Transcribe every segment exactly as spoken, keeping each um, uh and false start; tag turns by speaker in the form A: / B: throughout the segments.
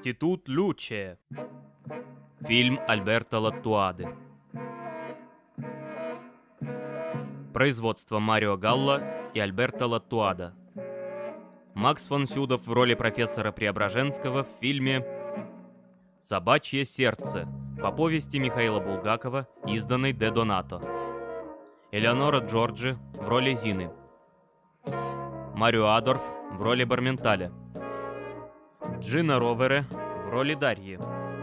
A: Институт Люче. Фильм Альберто Латтуады. Производство Марио Галло и Альберто Латтуада. Макс фон Сюдов в роли профессора Преображенского в фильме «Собачье сердце» по повести Михаила Булгакова, изданной Де Донато. Элеонора Джорджи в роли Зины. Марио Адорф в роли Барменталя. Джина Ровере в роли Дарьи.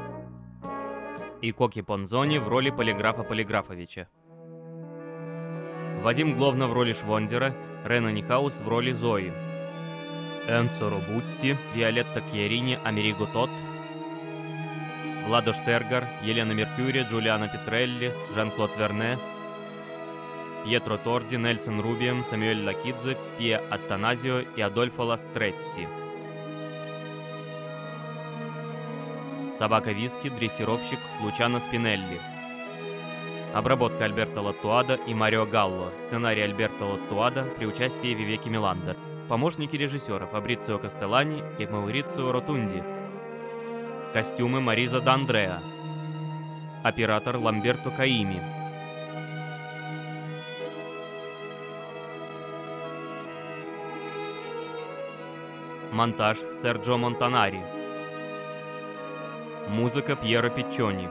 A: И Коки Понзони в роли полиграфа Полиграфовича. Вадим Гловна в роли Швондера, Рена Нихаус в роли Зои. Энцо Робутти, Виолетта Кьярини, Америго Тот, Владо Штергар, Елена Меркьюри, Джулиана Петрелли, Жан-Клод Верне, Пьетро Торди, Нельсон Рубием, Самюэль Лакидзе, Пиа Аттаназио и Адольфо Ластретти. Собака Виски, дрессировщик Лучано Спинелли. Обработка Альберто Латтуада и Марио Галло. Сценарий Альберто Латтуада при участии Вивеки Меландер. Помощники режиссера Фабрицио Кастеллани и Маурицио Ротунди. Костюмы Мариза Д'Андреа. Оператор Ламберто Каими. Монтаж Серджо Монтанари. Музыка Пьеро Пиччони.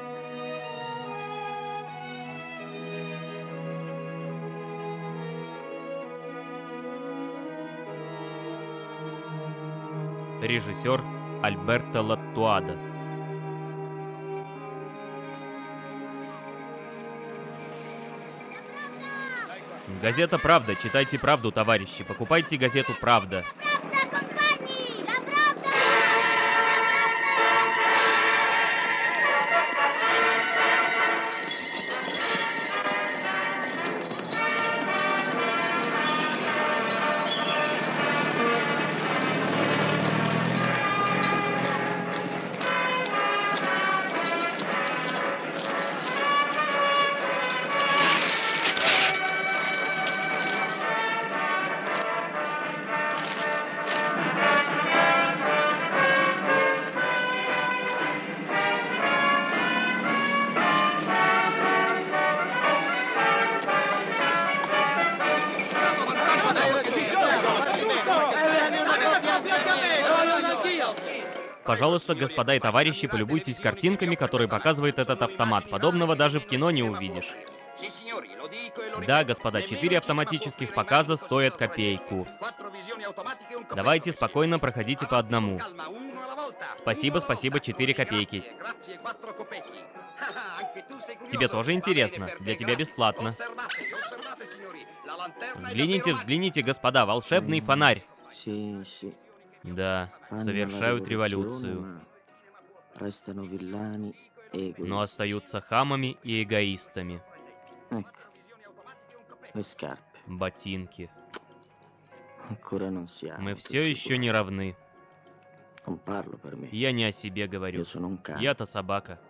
A: Режиссер Альберто Латтуада. Газета «Правда». Читайте правду, товарищи. Покупайте газету «Правда». Пожалуйста, господа и товарищи, полюбуйтесь картинками, которые показывает этот автомат. Подобного даже в кино не увидишь. Да, господа, четыре автоматических показа стоят копейку. Давайте спокойно проходите по одному. Спасибо, спасибо, четыре копейки. Тебе тоже интересно? Для тебя бесплатно. Взгляните, взгляните, господа, волшебный фонарь. Да, совершают революцию, но остаются хамами и эгоистами. Ботинки. Мы все еще не равны. Я не о себе говорю. Я-то собака.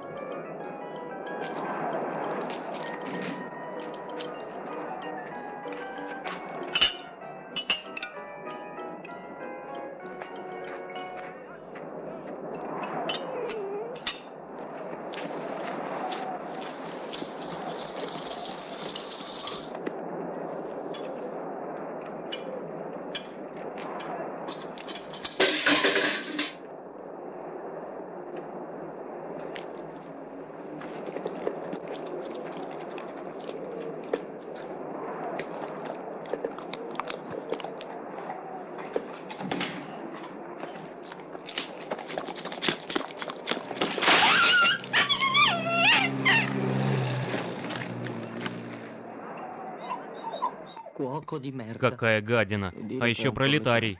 A: Какая гадина. А еще пролетарий.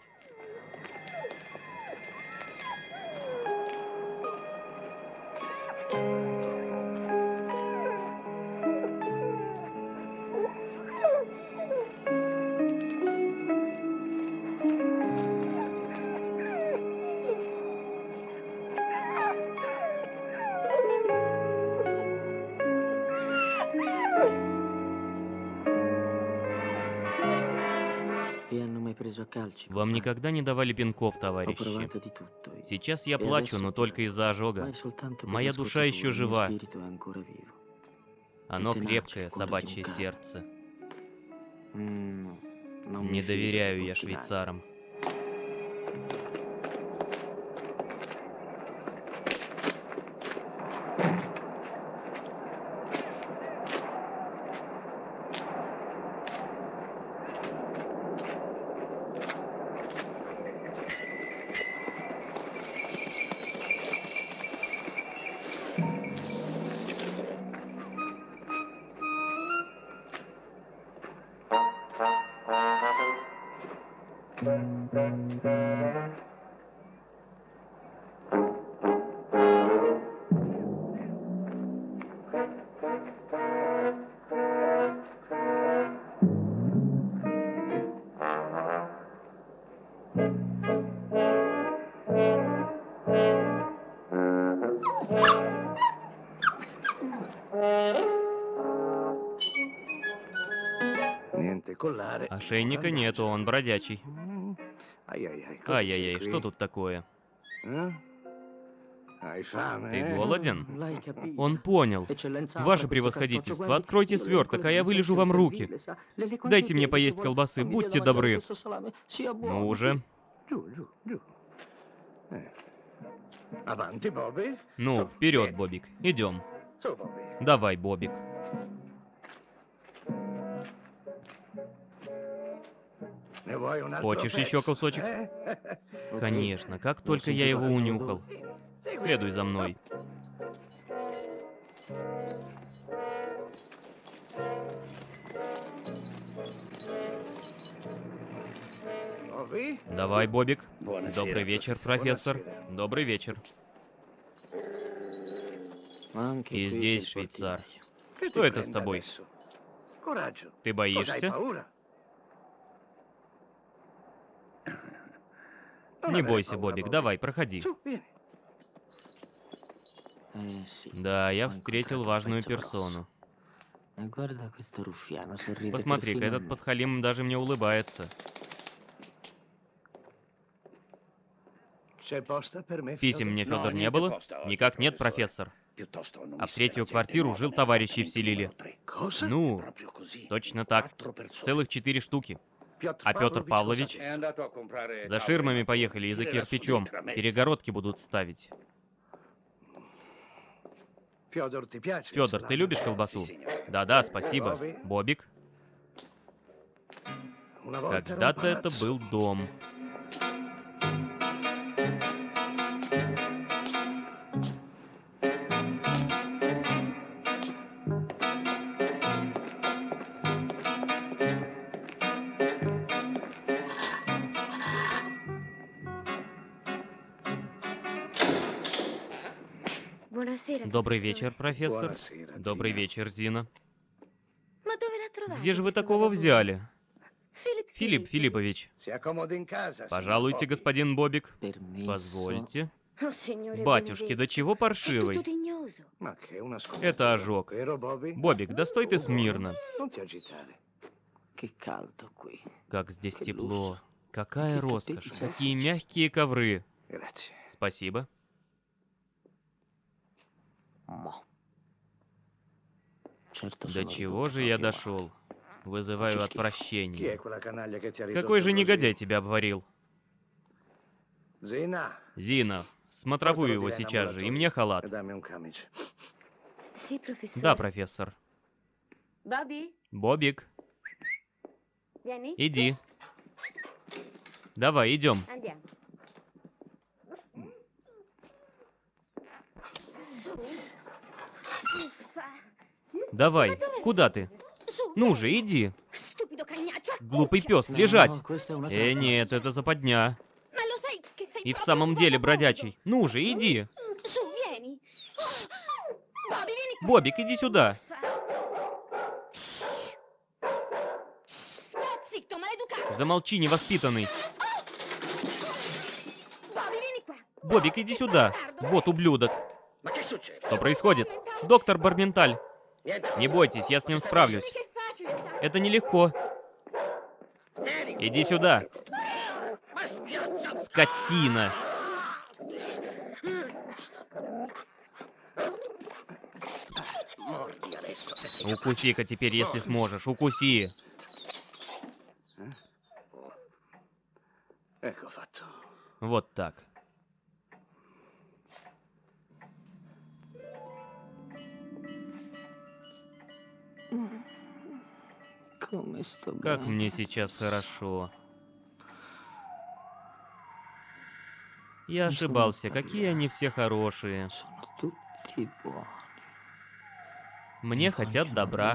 A: Вам никогда не давали пинков, товарищи. Сейчас я плачу, но только из-за ожога. Моя душа еще жива. Оно крепкое, собачье сердце. Не доверяю я швейцарам. Ошейника нету, он бродячий. Ай-яй-яй, что тут такое? Ты голоден? Он понял. Ваше превосходительство, откройте сверток, а я вылежу вам руки. Дайте мне поесть колбасы, будьте добры. Ну уже. Ну, вперед, Бобик, идем. Давай, Бобик. Хочешь еще кусочек? Конечно, как только я его унюхал. Следуй за мной. Давай, Бобик. Добрый вечер, профессор. Добрый вечер. И здесь швейцар. Что это с тобой? Ты боишься? Не бойся, Бобик, давай, проходи. Да, я встретил важную персону. Посмотри-ка, этот подхалим даже мне улыбается. Писем мне, Федор, не было? Никак нет, профессор. А в третью квартиру жил товарищ и вселили. Ну, точно так. Целых четыре штуки. А Петр Павлович? За ширмами поехали и за кирпичом. Перегородки будут ставить. Федор, ты любишь колбасу? Да-да, спасибо. Бобик? Когда-то это был дом. Добрый вечер, профессор. Добрый вечер, Зина. Где же вы такого взяли? Филипп Филиппович. Пожалуйте, господин Бобик. Позвольте. Батюшки, до чего паршивый? Это ожог. Бобик, да стой ты смирно. Как здесь тепло. Какая роскошь. Какие мягкие ковры. Спасибо. До чего же я дошел? Вызываю отвращение. Какой же негодяй тебя обварил? Зина, смотровую его сейчас же, и мне халат. Да, профессор. Бобик. Иди. Давай, идем. Давай, куда ты? Ну же, иди. Глупый пес, лежать. Э, нет, это западня. И в самом деле бродячий. Ну же, иди. Бобик, иди сюда. Замолчи, невоспитанный. Бобик, иди сюда. Вот ублюдок. Что происходит? Доктор Барменталь. Не бойтесь, я с ним справлюсь. Это нелегко. Иди сюда. Скотина. Укуси-ка теперь, если сможешь. Укуси. Вот так. Как мне сейчас хорошо. Я ошибался. Какие они все хорошие. Мне хотят добра.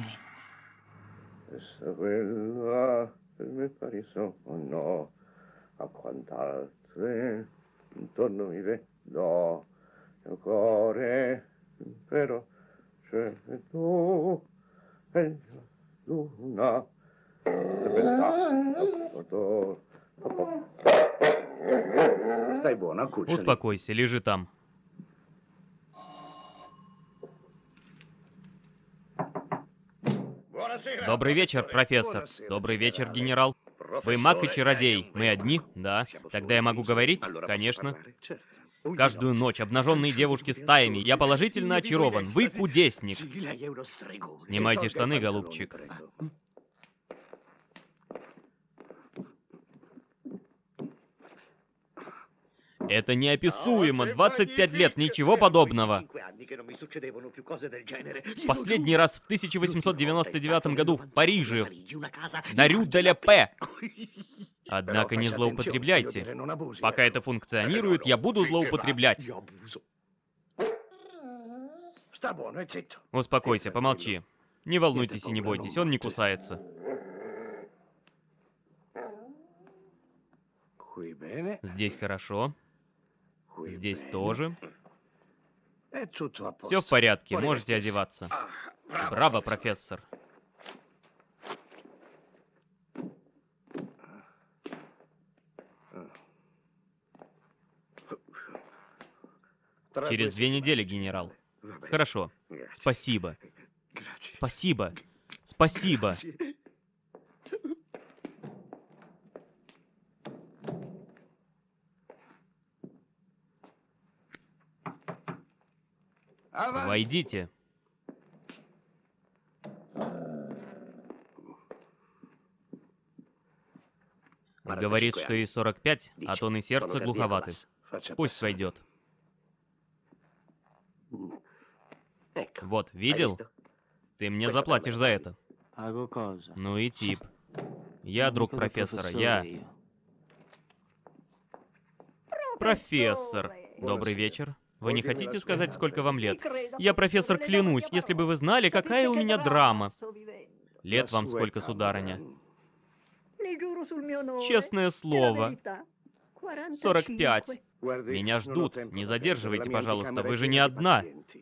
A: Успокойся, лежи там. Добрый вечер, профессор. Добрый вечер, генерал. Вы маг и чародей. Мы одни? Да. Тогда я могу говорить? Конечно. Каждую ночь обнаженные девушки стаями. Я положительно очарован. Вы кудесник. Снимайте штаны, голубчик. Это неописуемо. двадцать пять лет, ничего подобного. Последний раз в тысяча восемьсот девяносто девятом году в Париже, на Рю де ля Пе. Однако не злоупотребляйте. Пока это функционирует, я буду злоупотреблять. Успокойся, помолчи. Не волнуйтесь и не бойтесь, он не кусается. Здесь хорошо. Здесь тоже. Все в порядке, можете одеваться. Браво, профессор. Через две недели, генерал. Хорошо. Спасибо. Спасибо. Спасибо. Войдите. Говорит, что ей сорок пять, а тон и сердце глуховаты. Пусть войдет. Вот, видел? Ты мне заплатишь за это. Ну и тип. Я друг профессора, я... Профессор. Добрый вечер. Вы не хотите сказать, сколько вам лет? Я, профессор, клянусь, если бы вы знали, какая у меня драма. Лет вам сколько, сударыня? Честное слово. сорок пять. Меня ждут. Не задерживайте, пожалуйста, вы же не одна.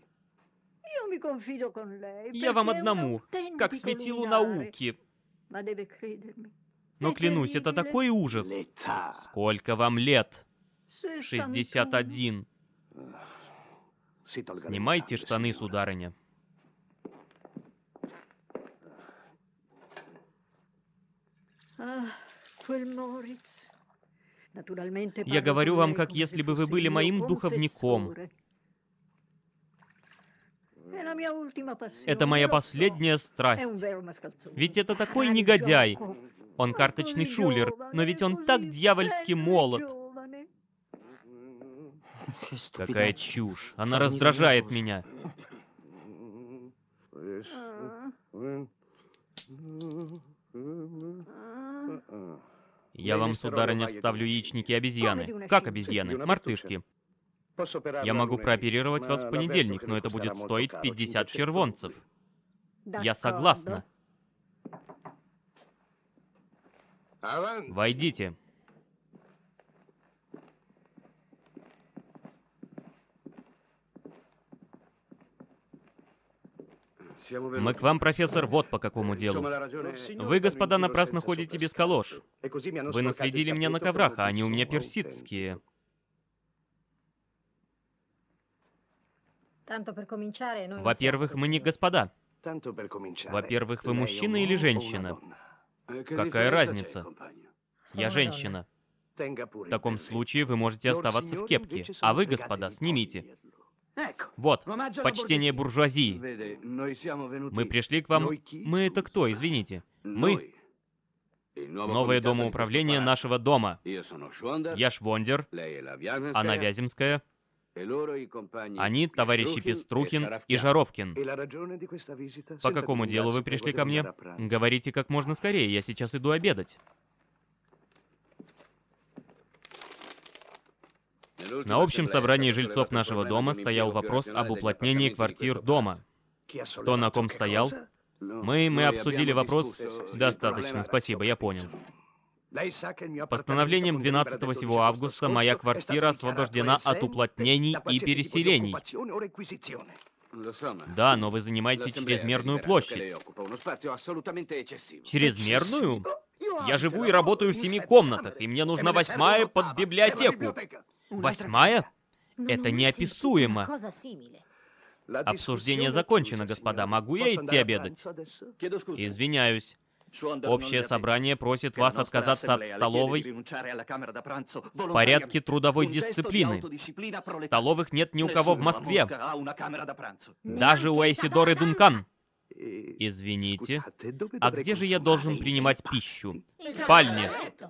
A: Я вам одному, как светилу науки. Но клянусь, это такой ужас. Сколько вам лет? шестьдесят один. Снимайте штаны, сударыня. Я говорю вам, как если бы вы были моим духовником. Это моя последняя страсть. Ведь это такой негодяй. Он карточный шулер, но ведь он так дьявольски молод. Какая чушь. Она раздражает меня. Я вам, сударыня, вставлю яичники обезьяны. Как обезьяны? Мартышки. Я могу прооперировать вас в понедельник, но это будет стоить пятьдесят червонцев. Я согласна. Войдите. Мы к вам, профессор, вот по какому делу. Вы, господа, напрасно ходите без калош. Вы наследили меня на коврах, а они у меня персидские. Во-первых, мы не господа. Во-первых, вы мужчина или женщина? Какая разница? Я женщина. В таком случае вы можете оставаться в кепке, а вы, господа, снимите. Вот, почтение буржуазии. Мы пришли к вам... Мы это кто, извините? Мы... Новое домоуправление нашего дома. Я Швондер, она Вяземская. Они товарищи Пеструхин и Жаровкин. По какому делу вы пришли ко мне? Говорите как можно скорее, я сейчас иду обедать. На общем собрании жильцов нашего дома стоял вопрос об уплотнении квартир дома. Кто на ком стоял? Мы, мы обсудили вопрос... Достаточно, спасибо, я понял. Постановлением двенадцатого сего августа моя квартира освобождена от уплотнений и переселений. Да, но вы занимаете чрезмерную площадь. Чрезмерную? Я живу и работаю в семи комнатах, и мне нужна восьмая под библиотеку. Восьмая? Это неописуемо. Обсуждение закончено, господа. Могу я идти обедать? Извиняюсь. Общее собрание просит вас отказаться от столовой в порядке трудовой дисциплины. Столовых нет ни у кого в Москве. Даже у Айсидоры Дункан. Извините. А где же я должен принимать пищу? В спальне.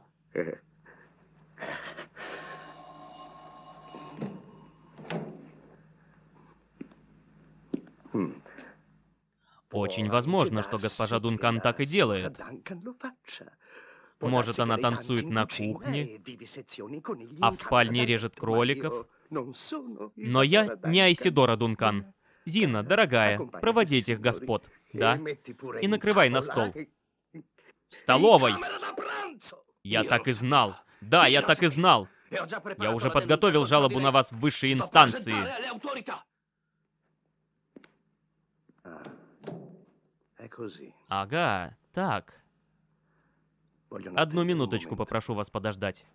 A: Очень возможно, что госпожа Дункан так и делает. Может, она танцует на кухне, а в спальне режет кроликов. Но я не Айсидора Дункан. Зина, дорогая, проводи этих господ, да? И накрывай на стол. В столовой! Я так и знал. Да, я так и знал. Я уже подготовил жалобу на вас в высшей инстанции. Ага, так. Одну минуточку попрошу вас подождать.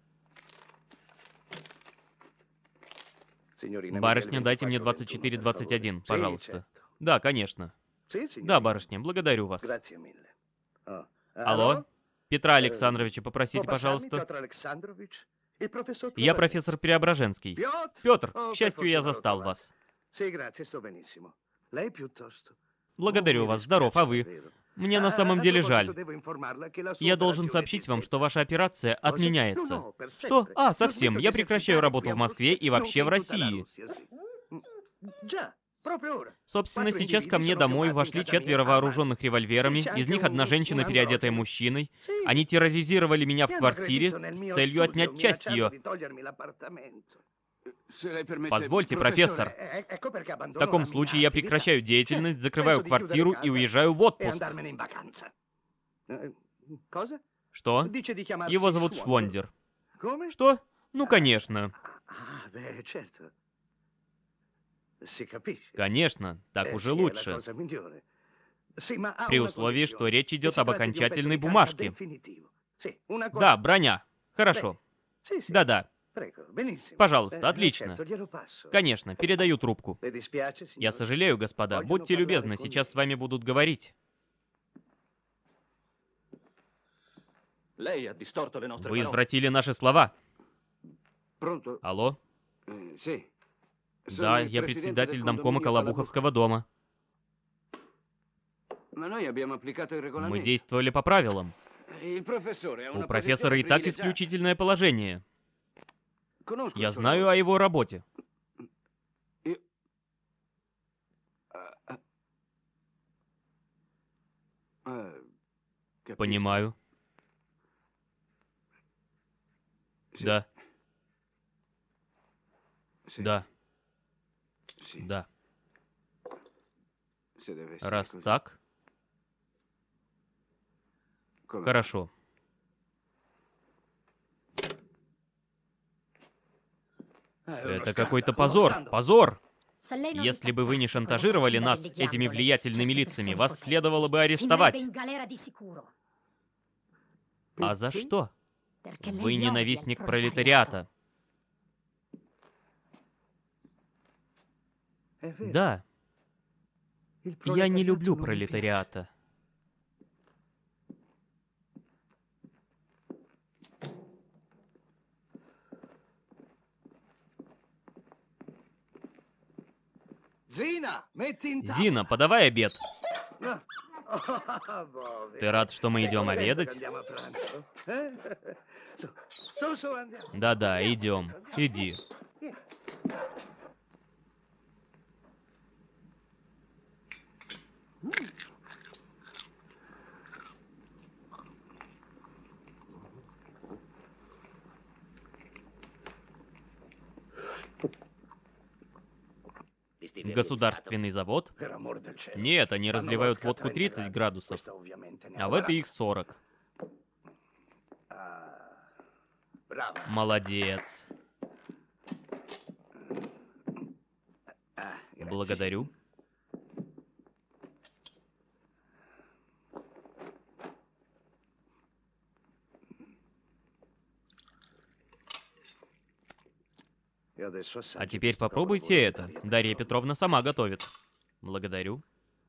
A: Барышня, дайте мне двадцать четыре двадцать один, пожалуйста. Да, конечно. Да, барышня, благодарю вас. Алло? Петра Александровича попросите, пожалуйста. Я профессор Преображенский. Петр, к счастью, я застал вас. Благодарю вас, здоров, а вы? Мне на самом деле жаль. Я должен сообщить вам, что ваша операция отменяется. Что? А, совсем. Я прекращаю работу в Москве и вообще в России. Собственно, сейчас ко мне домой вошли четверо вооруженных револьверами, из них одна женщина, переодетая мужчиной. Они терроризировали меня в квартире с целью отнять часть ее. Позвольте, профессор. В таком случае я прекращаю деятельность, закрываю квартиру и уезжаю в отпуск. Что? Его зовут Швондер. Что? Ну, конечно. Конечно, так уже лучше. При условии, что речь идет об окончательной бумажке. Да, броня. Хорошо. Да-да. Пожалуйста, отлично. Конечно, передаю трубку. Я сожалею, господа. Будьте любезны, сейчас с вами будут говорить. Вы извратили наши слова. Алло? Да, я председатель домкома Колобуховского дома. Мы действовали по правилам. У профессора и так исключительное положение. Я знаю о его работе. Понимаю. Да. Да. Да. Раз так... Хорошо. Это какой-то позор. Позор! Если бы вы не шантажировали нас этими влиятельными лицами, вас следовало бы арестовать. А за что? Вы ненавистник пролетариата. Да. Я не люблю пролетариата. Зина, подавай обед. Ты рад, что мы идем обедать? Да-да, идем. Иди. Государственный завод? Нет, они разливают водку тридцать градусов, а в этой их сорок. Молодец. Благодарю. А теперь попробуйте это. Дарья Петровна сама готовит. Благодарю.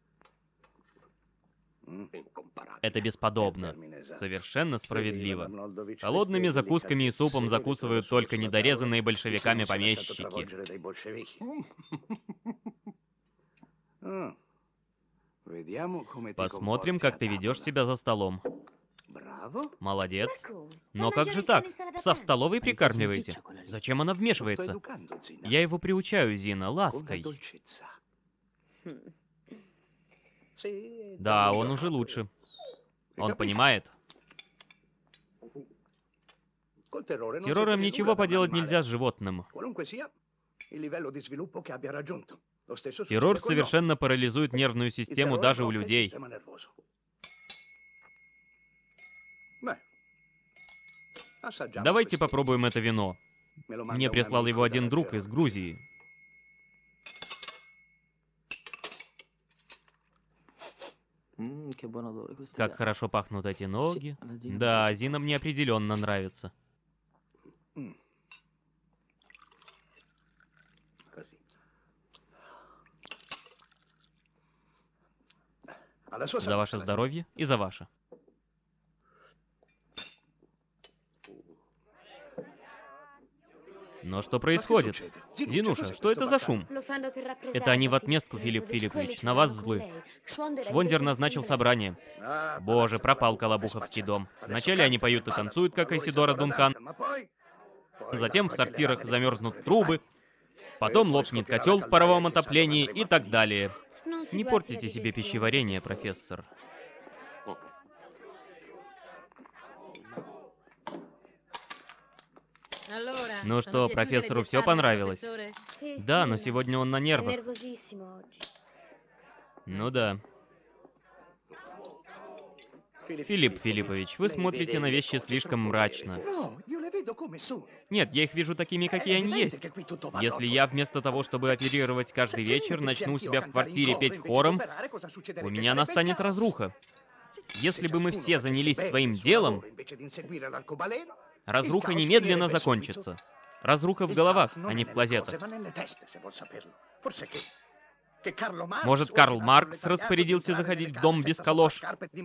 A: Это бесподобно. Совершенно справедливо. Холодными закусками и супом закусывают только недорезанные большевиками помещики. Посмотрим, как ты ведешь себя за столом. Молодец. Но как же так? Пса в столовой прикармливаете? Зачем она вмешивается? Я его приучаю, Зина, лаской. Да, он уже лучше. Он понимает. Террором ничего поделать нельзя с животным. Террор совершенно парализует нервную систему даже у людей. Давайте попробуем это вино. Мне прислал его один друг из Грузии. Как хорошо пахнут эти ноги. Да, Зина мне определенно нравится. За ваше здоровье и за ваше. Но что происходит? Зинуша, что это за шум? Это они в отместку, Филипп Филиппович, на вас злы. Швондер назначил собрание. Боже, пропал Колобуховский дом. Вначале они поют и танцуют, как Айсидора Дункан. Затем в сортирах замерзнут трубы. Потом лопнет котел в паровом отоплении и так далее. Не портите себе пищеварение, профессор. Ну что, профессору все понравилось? Да, но сегодня он на нервах. Ну да. Филипп Филиппович, вы смотрите на вещи слишком мрачно. Нет, я их вижу такими, какие они есть. Если я вместо того, чтобы оперировать каждый вечер, начну у себя в квартире петь хором, у меня настанет разруха. Если бы мы все занялись своим делом, разруха немедленно закончится. Разруха в головах, а не в клозетах. Может, Карл Маркс распорядился заходить в дом без калош?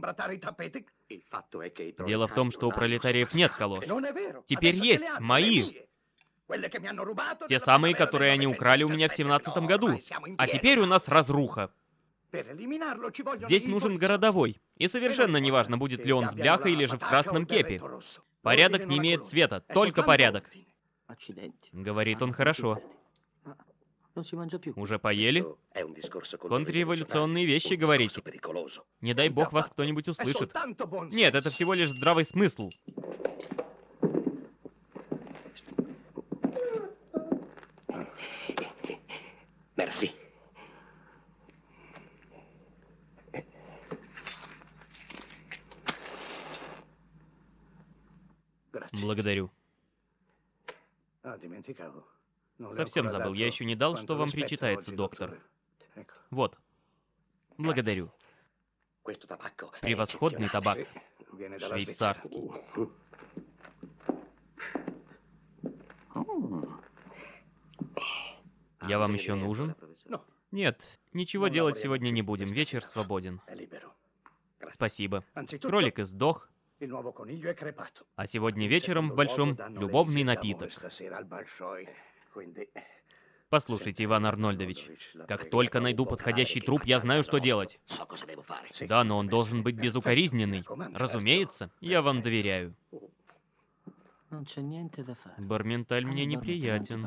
A: Дело в том, что у пролетариев нет калош. Теперь есть мои. Те самые, которые они украли у меня в семнадцатом году. А теперь у нас разруха. Здесь нужен городовой. И совершенно неважно, будет ли он с бляхой или же в красном кепе. Порядок не имеет цвета, только порядок. Говорит он хорошо. Уже поели? Контрреволюционные вещи говорите. Не дай бог вас кто-нибудь услышит. Нет, это всего лишь здравый смысл. Благодарю. Совсем забыл, я еще не дал, что вам причитается, доктор. Вот. Благодарю. Превосходный табак. Швейцарский. Я вам еще нужен? Нет, ничего делать сегодня не будем, вечер свободен. Спасибо. Кролик издох. А сегодня вечером в Большом любовный напиток. Послушайте, Иван Арнольдович, как только найду подходящий труп, я знаю, что делать. Да, но он должен быть безукоризненный. Разумеется, я вам доверяю. Барменталь мне неприятен.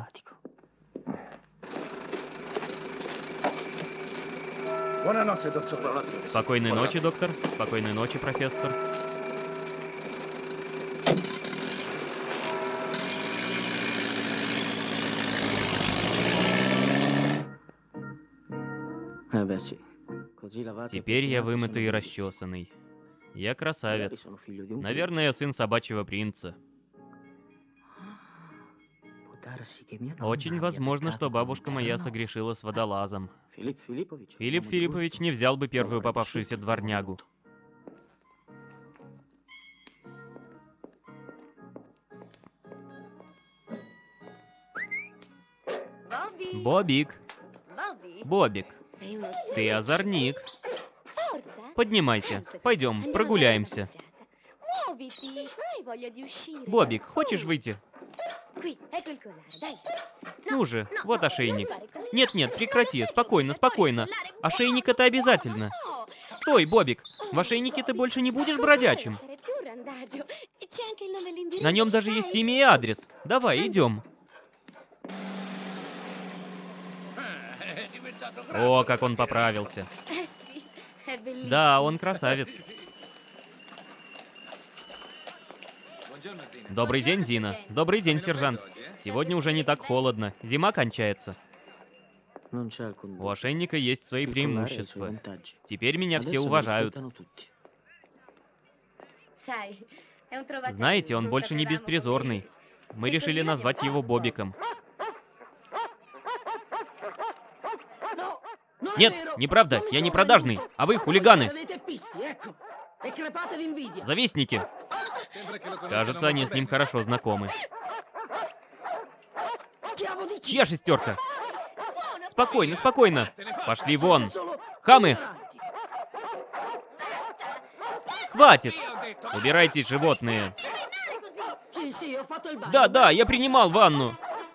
A: Спокойной ночи, доктор. Спокойной ночи, профессор. Теперь я вымытый и расчесанный. Я красавец. Наверное, сын собачьего принца. Очень возможно, что бабушка моя согрешила с водолазом. Филипп Филиппович не взял бы первую попавшуюся дворнягу. Бобик. Бобик. Ты озорник. Поднимайся. Пойдем, прогуляемся. Бобик, хочешь выйти? Ну же, вот ошейник. Нет-нет, прекрати, спокойно, спокойно. Ошейник это обязательно. Стой, Бобик, в ошейнике ты больше не будешь бродячим. На нем даже есть имя и адрес. Давай, идем. О, как он поправился. Да, он красавец. Добрый день, Зина. Добрый день, сержант. Сегодня уже не так холодно. Зима кончается. У ошейника есть свои преимущества. Теперь меня все уважают. Знаете, он больше не беспризорный. Мы решили назвать его Бобиком. Нет, неправда, я не продажный, а вы хулиганы. Завистники. Кажется, они с ним хорошо знакомы. Чья шестерка? Спокойно, спокойно. Пошли вон. Хамы. Хватит. Убирайтесь, животные. Да, да, я принимал ванну.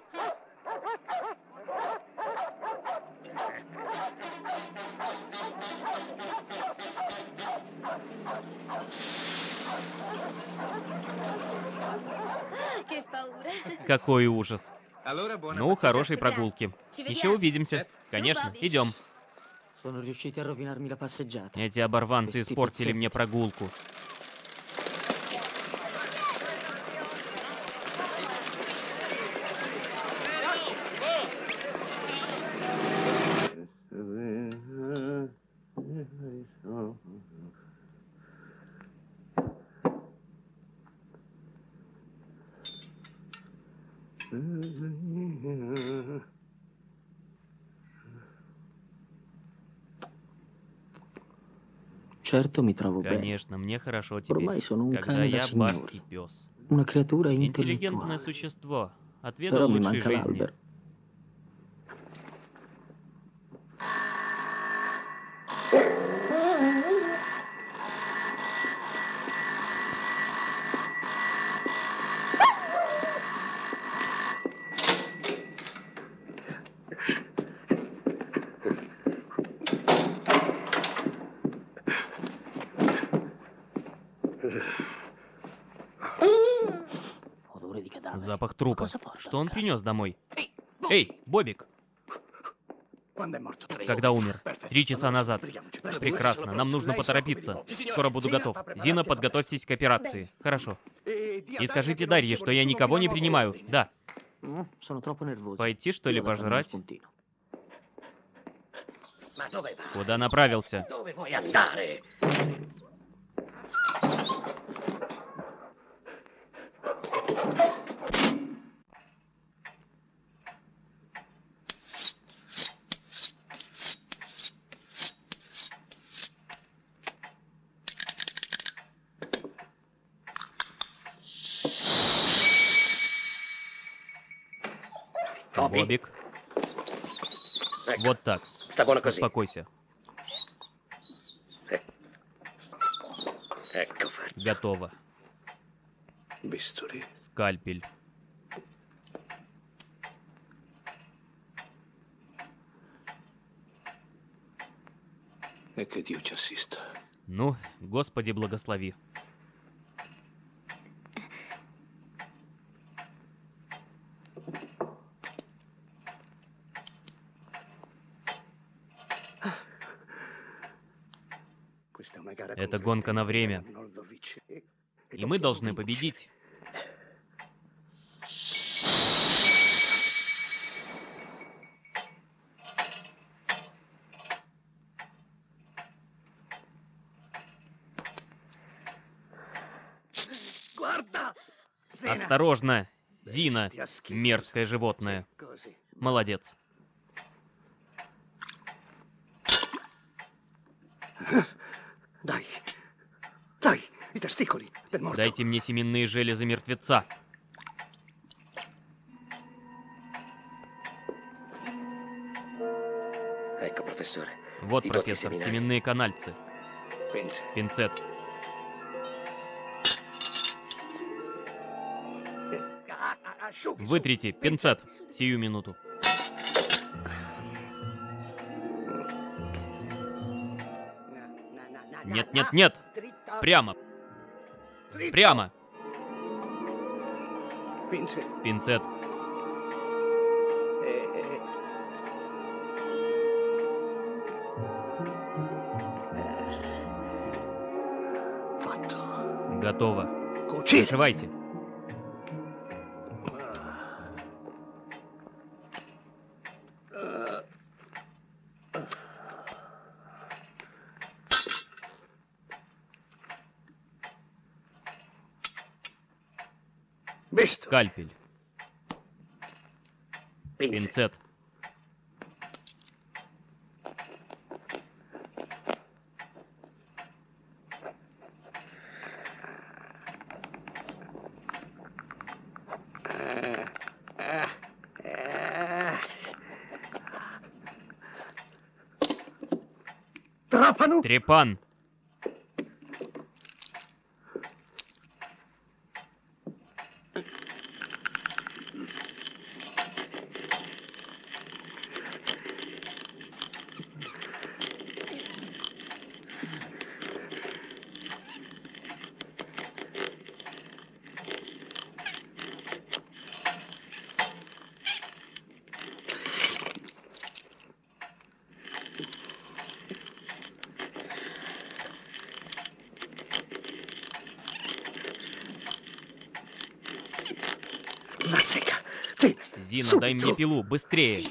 A: Какой ужас. Ну, хорошей прогулки. Еще увидимся. Конечно, идем. Эти оборванцы испортили мне прогулку. Конечно, мне хорошо теперь, когда я барский пес. Интеллигентное существо, отведал лучшей жизни. Запах трупа. Что он принес домой? Эй, Бобик! Когда умер? Три часа назад. Прекрасно, нам нужно поторопиться. Скоро буду готов. Зина, подготовьтесь к операции. Хорошо. И скажите Дарье, что я никого не принимаю. Да. Пойти, что ли, пожрать? Куда направился? Бобик. Вот так. Успокойся. Готово. Скальпель.
B: E che Dio ci assista.
A: Ну, Господи, благослови. Это гонка на время. И мы должны победить. Осторожно, Зина, мерзкое животное. Молодец. Дайте мне семенные железы мертвеца. Вот, профессор, семенные канальцы. Пинцет. Вытрите, пинцет, сию минуту. Нет, нет, нет! Прямо! Прямо! Пинцет. Готово. Зашивайте. Скальпель. Пинцет. Трепан. Зина, дай мне пилу, быстрее!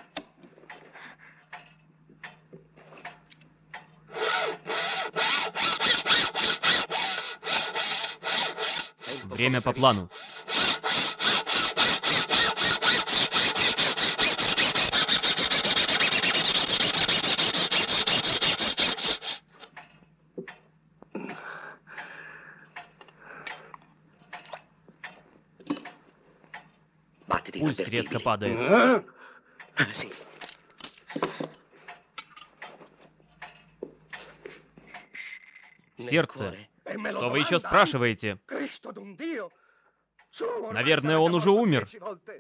A: Время по плану. Пульс резко падает. В сердце. Что вы еще спрашиваете? Наверное, он уже умер.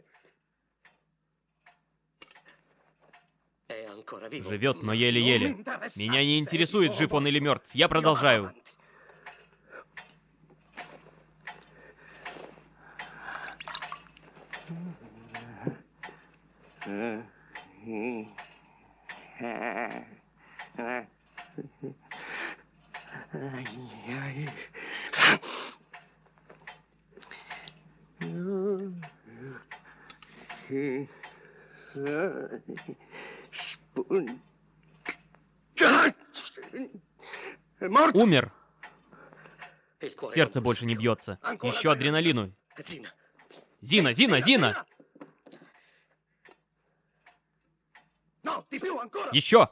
A: Живет, но еле-еле. Меня не интересует, жив он или мертв. Я продолжаю. Умер. Сердце больше не бьется. Еще адреналину. Зина, Зина, Зина! Еще!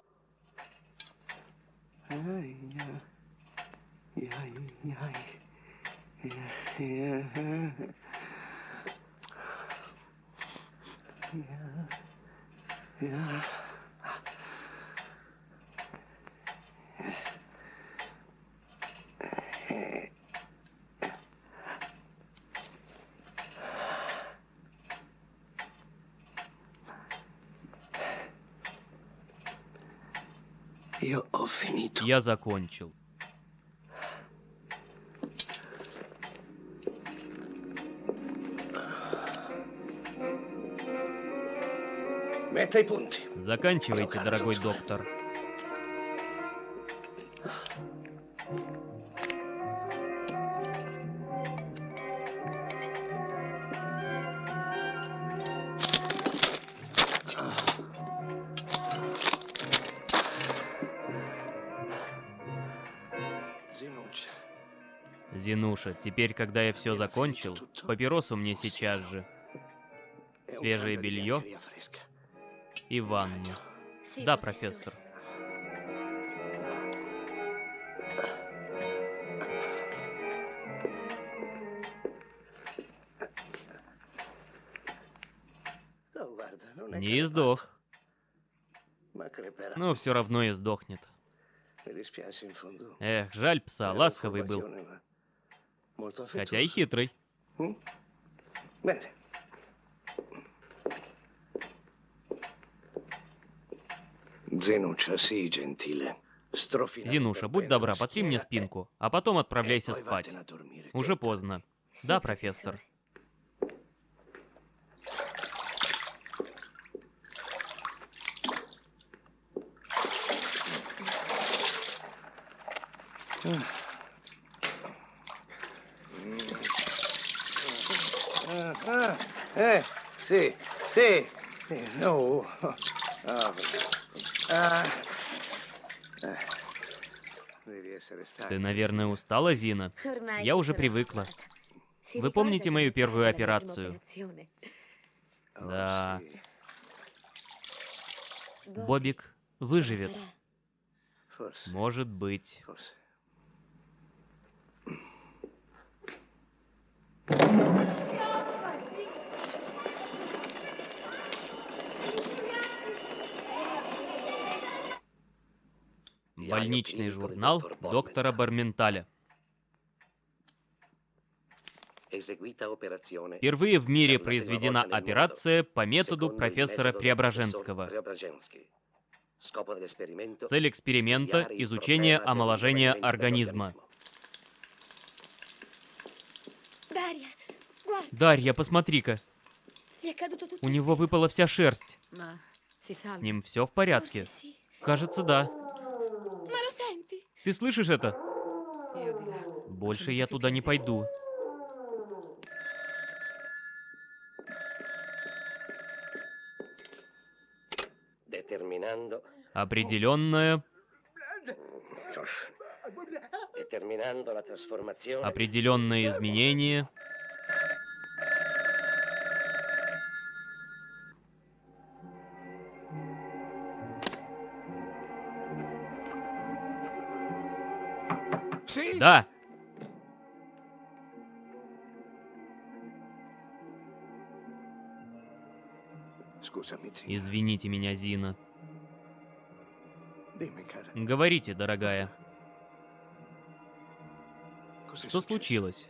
A: Я закончил. Заканчивайте, дорогой доктор. Зинуша, теперь, когда я все закончил, папиросу мне сейчас же, свежее белье и ванну. Да, профессор. Не издох. Но все равно и сдохнет. Эх, жаль пса, ласковый был. Хотя и хитрый. Зинуша, будь добра, потри мне спинку, а потом отправляйся спать. Уже поздно. Да, профессор.
B: Eh, sì, sì, sì, no. Ah, ah.
A: Ты, наверное, устала, Зина? Я уже привыкла. Вы помните мою первую операцию? Да. Бобик выживет. Может быть. Больничный журнал доктора Барменталя. Впервые в мире произведена операция по методу профессора Преображенского. Цель эксперимента – изучение омоложения организма. Дарья, посмотри-ка. У него выпала вся шерсть. С ним все в порядке? Кажется, да. Ты слышишь это? Больше я туда не пойду. Определенное... Определенное изменение... Да. Извините меня, Зина. Говорите, дорогая. Что случилось?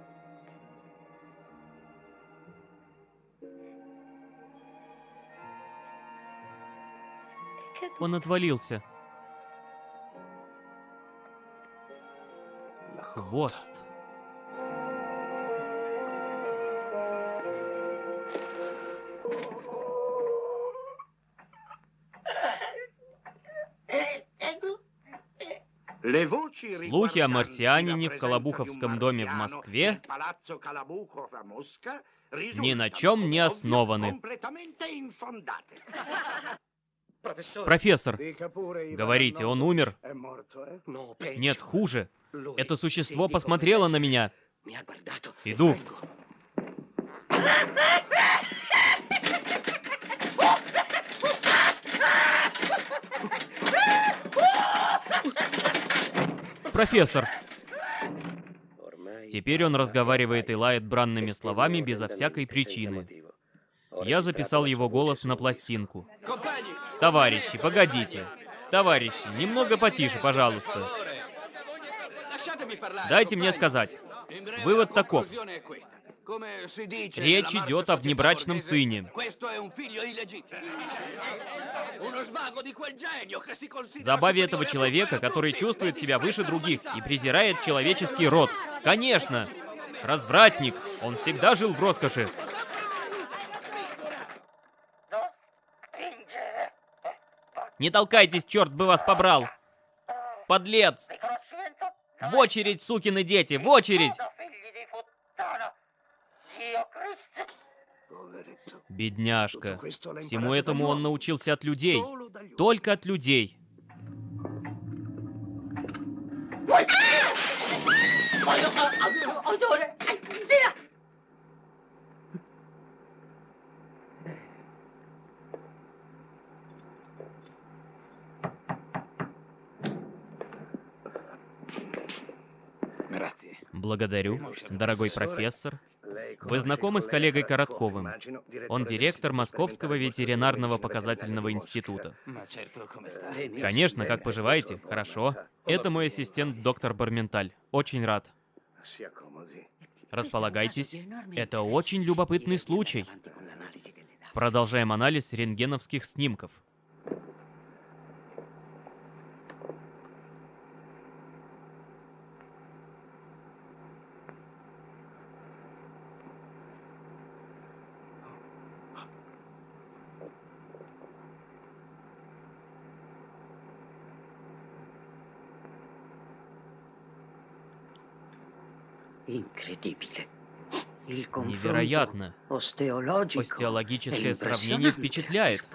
A: Он отвалился. Хвост. Слухи о марсианине в Колобуховском доме в Москве ни на чем не основаны. Профессор, говорите, он умер? Нет, хуже. Это существо посмотрело на меня. Иду. Профессор. Теперь он разговаривает и лает бранными словами безо всякой причины. Я записал его голос на пластинку. Товарищи, погодите. Товарищи, немного потише, пожалуйста. Дайте мне сказать. Вывод таков. Речь идет о внебрачном сыне. Забаве этого человека, который чувствует себя выше других и презирает человеческий род. Конечно! Развратник! Он всегда жил в роскоши. Не толкайтесь, черт бы вас побрал! Подлец! В очередь, сукины дети, в очередь! Бедняжка. Всему этому он научился от людей. Только от людей. Благодарю, дорогой профессор. Вы знакомы с коллегой Коротковым? Он директор Московского ветеринарного показательного института. Конечно, как поживаете? Хорошо. Это мой ассистент доктор Барменталь. Очень рад. Располагайтесь. Это очень любопытный случай. Продолжаем анализ рентгеновских снимков. Невероятно. Остеологическое сравнение впечатляет.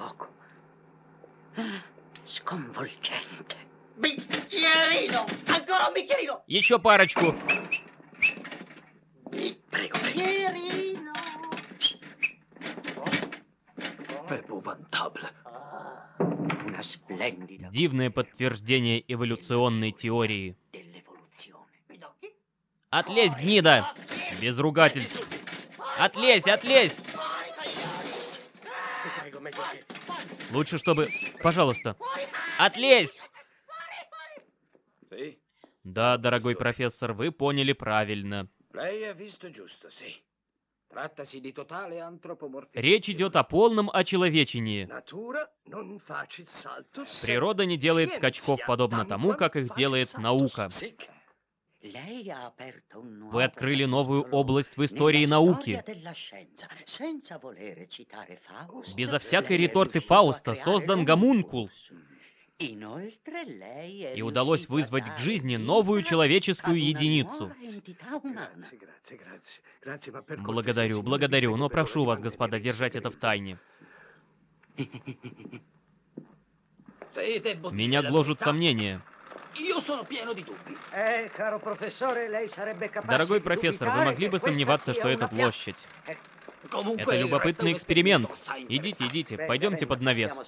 A: Еще парочку. Дивное подтверждение эволюционной теории. Отлезь, гнида! Без ругательств. Отлезь, отлезь! Лучше, чтобы... Пожалуйста. Отлезь! Да, дорогой профессор, вы поняли правильно. Речь идет о полном очеловечении. Природа не делает скачков подобно тому, как их делает наука. Вы открыли новую область в истории науки. Безо всякой реторты Фауста создан гомункул. И удалось вызвать к жизни новую человеческую единицу. Благодарю, благодарю, но прошу вас, господа, держать это в тайне. Меня гложут сомнения. Дорогой профессор, вы могли бы сомневаться, что это площадь. Это любопытный эксперимент. Идите, идите, пойдемте под навес.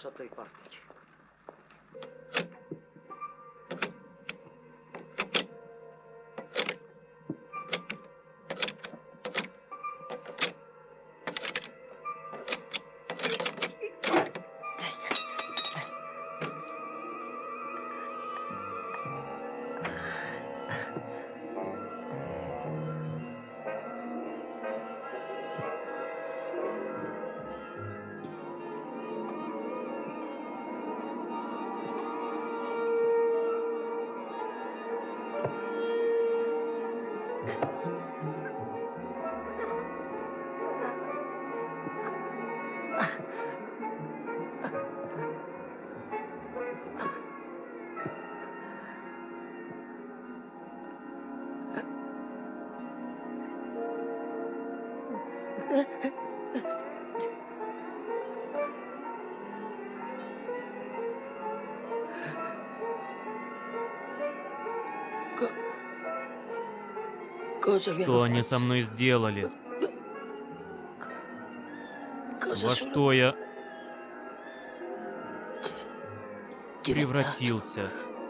A: Что они со мной сделали? Во что я превратился?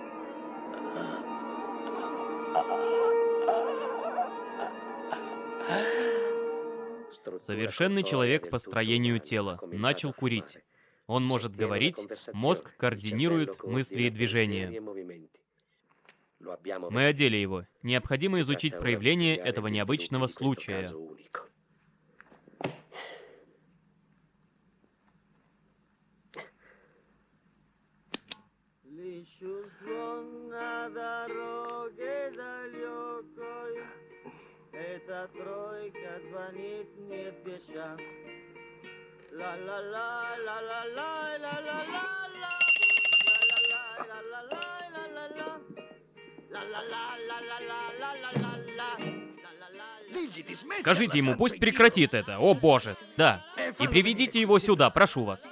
A: Совершенный человек по строению тела. Начал курить. Он может говорить, мозг координирует мысли и движения. Мы одели его. Необходимо изучить проявление этого необычного случая. Скажите ему, пусть прекратит это. О боже. Да. И приведите его сюда, прошу вас.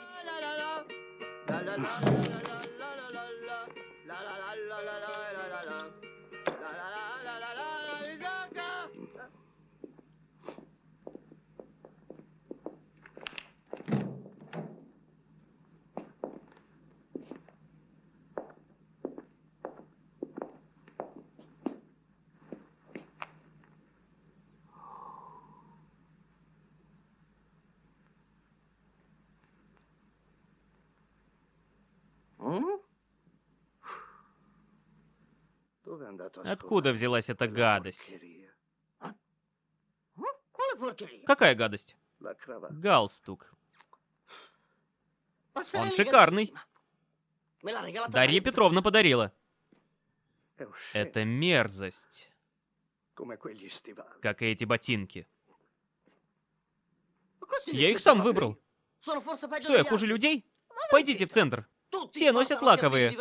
A: Откуда взялась эта гадость? Какая гадость? Галстук. Он шикарный. Дарья Петровна подарила. Это мерзость. Как и эти ботинки. Я их сам выбрал. Что, я хуже людей? Пойдите в центр. Все носят лаковые.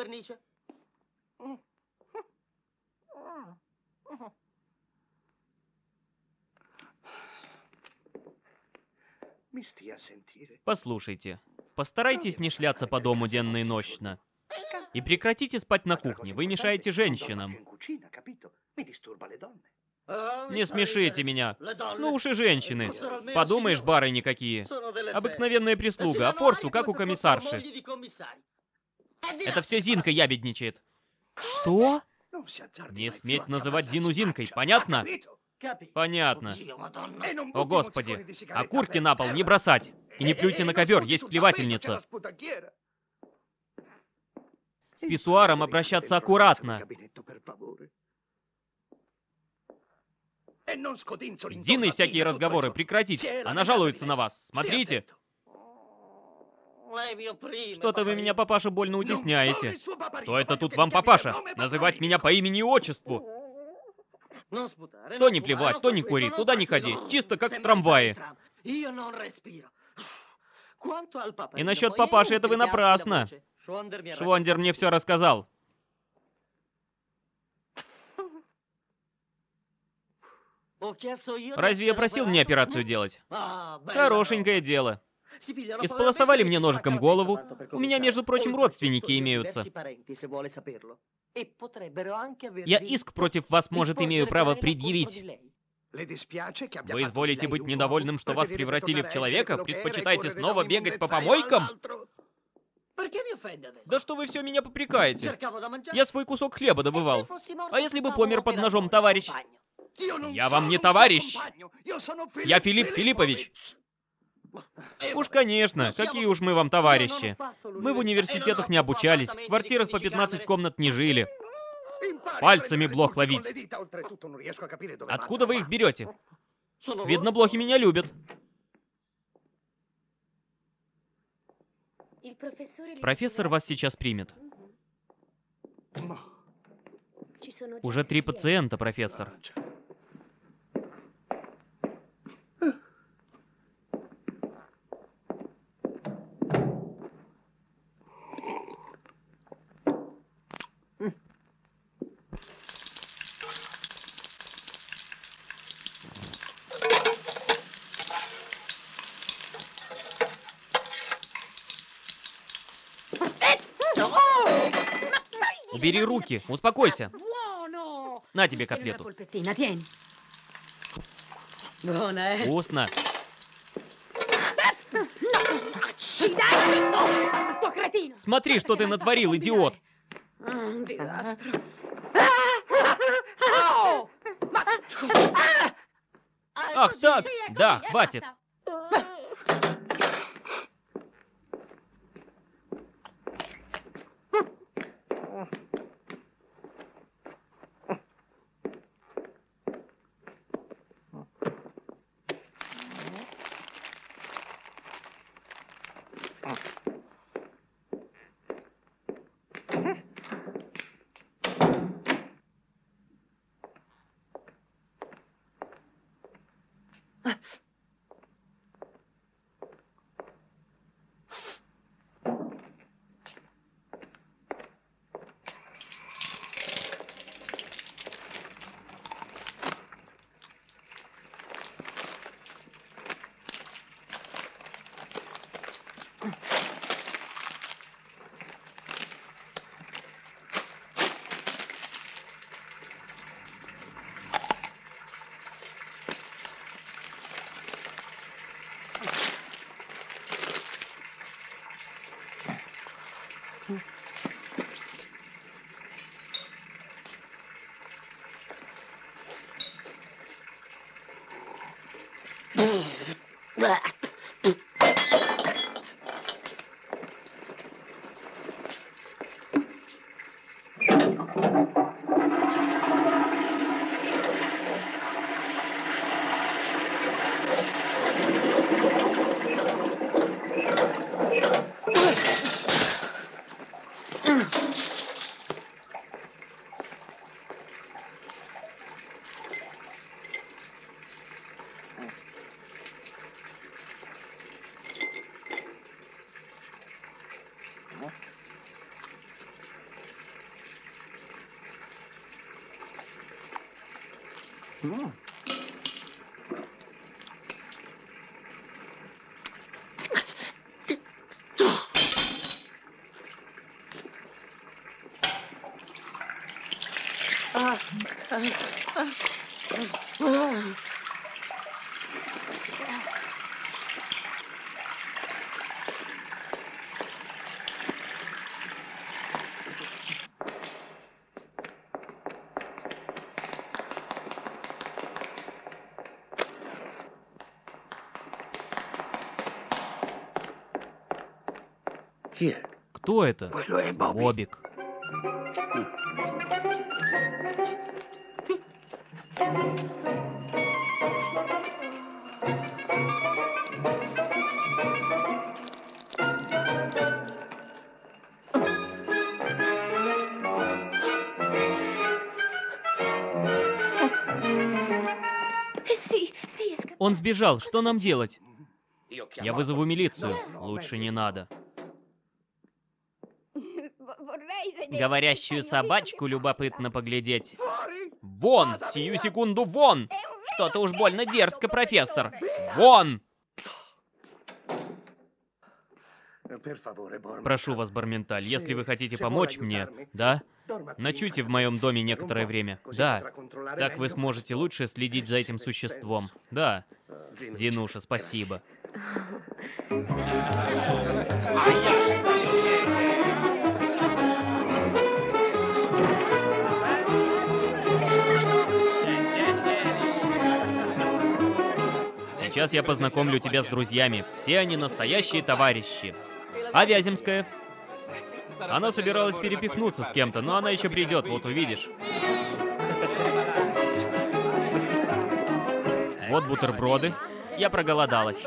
A: Послушайте, постарайтесь не шляться по дому денно и нощно. И прекратите спать на кухне, вы мешаете женщинам. Не смешите меня. Ну уж и женщины. Подумаешь, барыни какие. Обыкновенная прислуга, а форсу, как у комиссарши. Это все Зинка ябедничает. Что? Не сметь называть Зину Зинкой, понятно? Понятно. О, Господи. Окурки на пол не бросать. И не плюйте на ковер, есть плевательница. С писсуаром обращаться аккуратно. С Зиной всякие разговоры прекратите. Она жалуется на вас. Смотрите. Что-то вы меня, папаша, больно утесняете. Кто это тут вам, папаша? Называть меня по имени и отчеству. То не плевать, то не кури, туда не ходи. Чисто как в трамвае. И насчет папаши это вы напрасно. Швондер мне все рассказал. Разве я просил мне операцию делать? Хорошенькое дело. Исполосовали мне ножиком голову. У меня, между прочим, родственники имеются. Я иск против вас, может, имею право предъявить. Вы изволите быть недовольным, что вас превратили в человека? Предпочитаете снова бегать по помойкам? Да что вы все меня попрекаете? Я свой кусок хлеба добывал. А если бы помер под ножом товарищ? Я вам не товарищ. Я Филипп Филиппович. Уж, конечно, какие уж мы вам товарищи. Мы в университетах не обучались, в квартирах по пятнадцать комнат не жили. Пальцами блох ловить. Откуда вы их берете? Видно, блохи меня любят. Профессор вас сейчас примет. Уже три пациента, профессор. Убери руки, успокойся. На тебе котлету. Вкусно. Смотри, что ты натворил, идиот. Ах так? Да, хватит. Кто это? Бобик. Он сбежал. Что нам делать? Я вызову милицию. Лучше не надо. Говорящую собачку любопытно поглядеть. Вон! Сию секунду вон! Что-то уж больно дерзко, профессор. Вон! Прошу вас, Барменталь, если вы хотите помочь мне, да? Ночуйте в моем доме некоторое время. Да. Так вы сможете лучше следить за этим существом. Да. Зинуша, спасибо. Сейчас я познакомлю тебя с друзьями. Все они настоящие товарищи. А Вяземская? Она собиралась перепихнуться с кем-то, но она еще придет, вот увидишь. Вот бутерброды. Я проголодалась.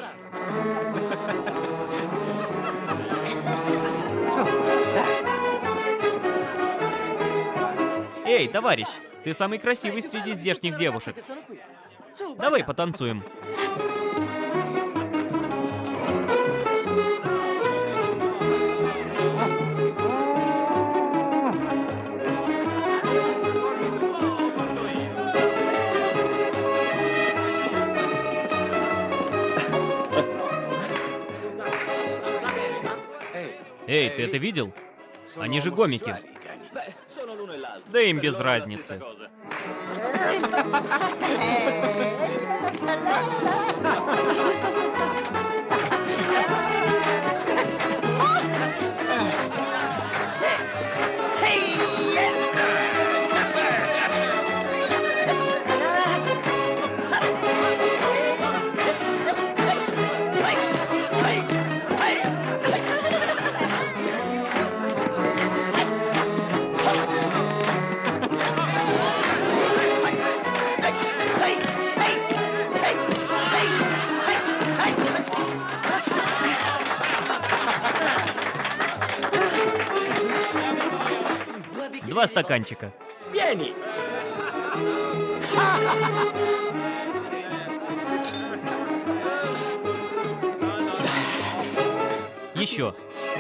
A: Эй, товарищ, ты самый красивый среди здешних девушек. Давай потанцуем. Эй, ты это видел? Они же гомики. Да им без разницы. Два стаканчика. Еще.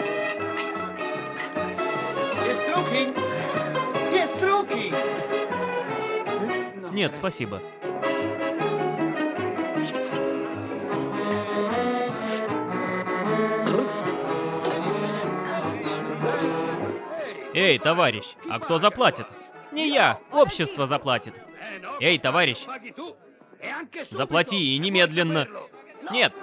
A: Нет, спасибо. Эй, товарищ, а кто заплатит? Не я, общество заплатит. Эй, товарищ, заплати и немедленно. Нет.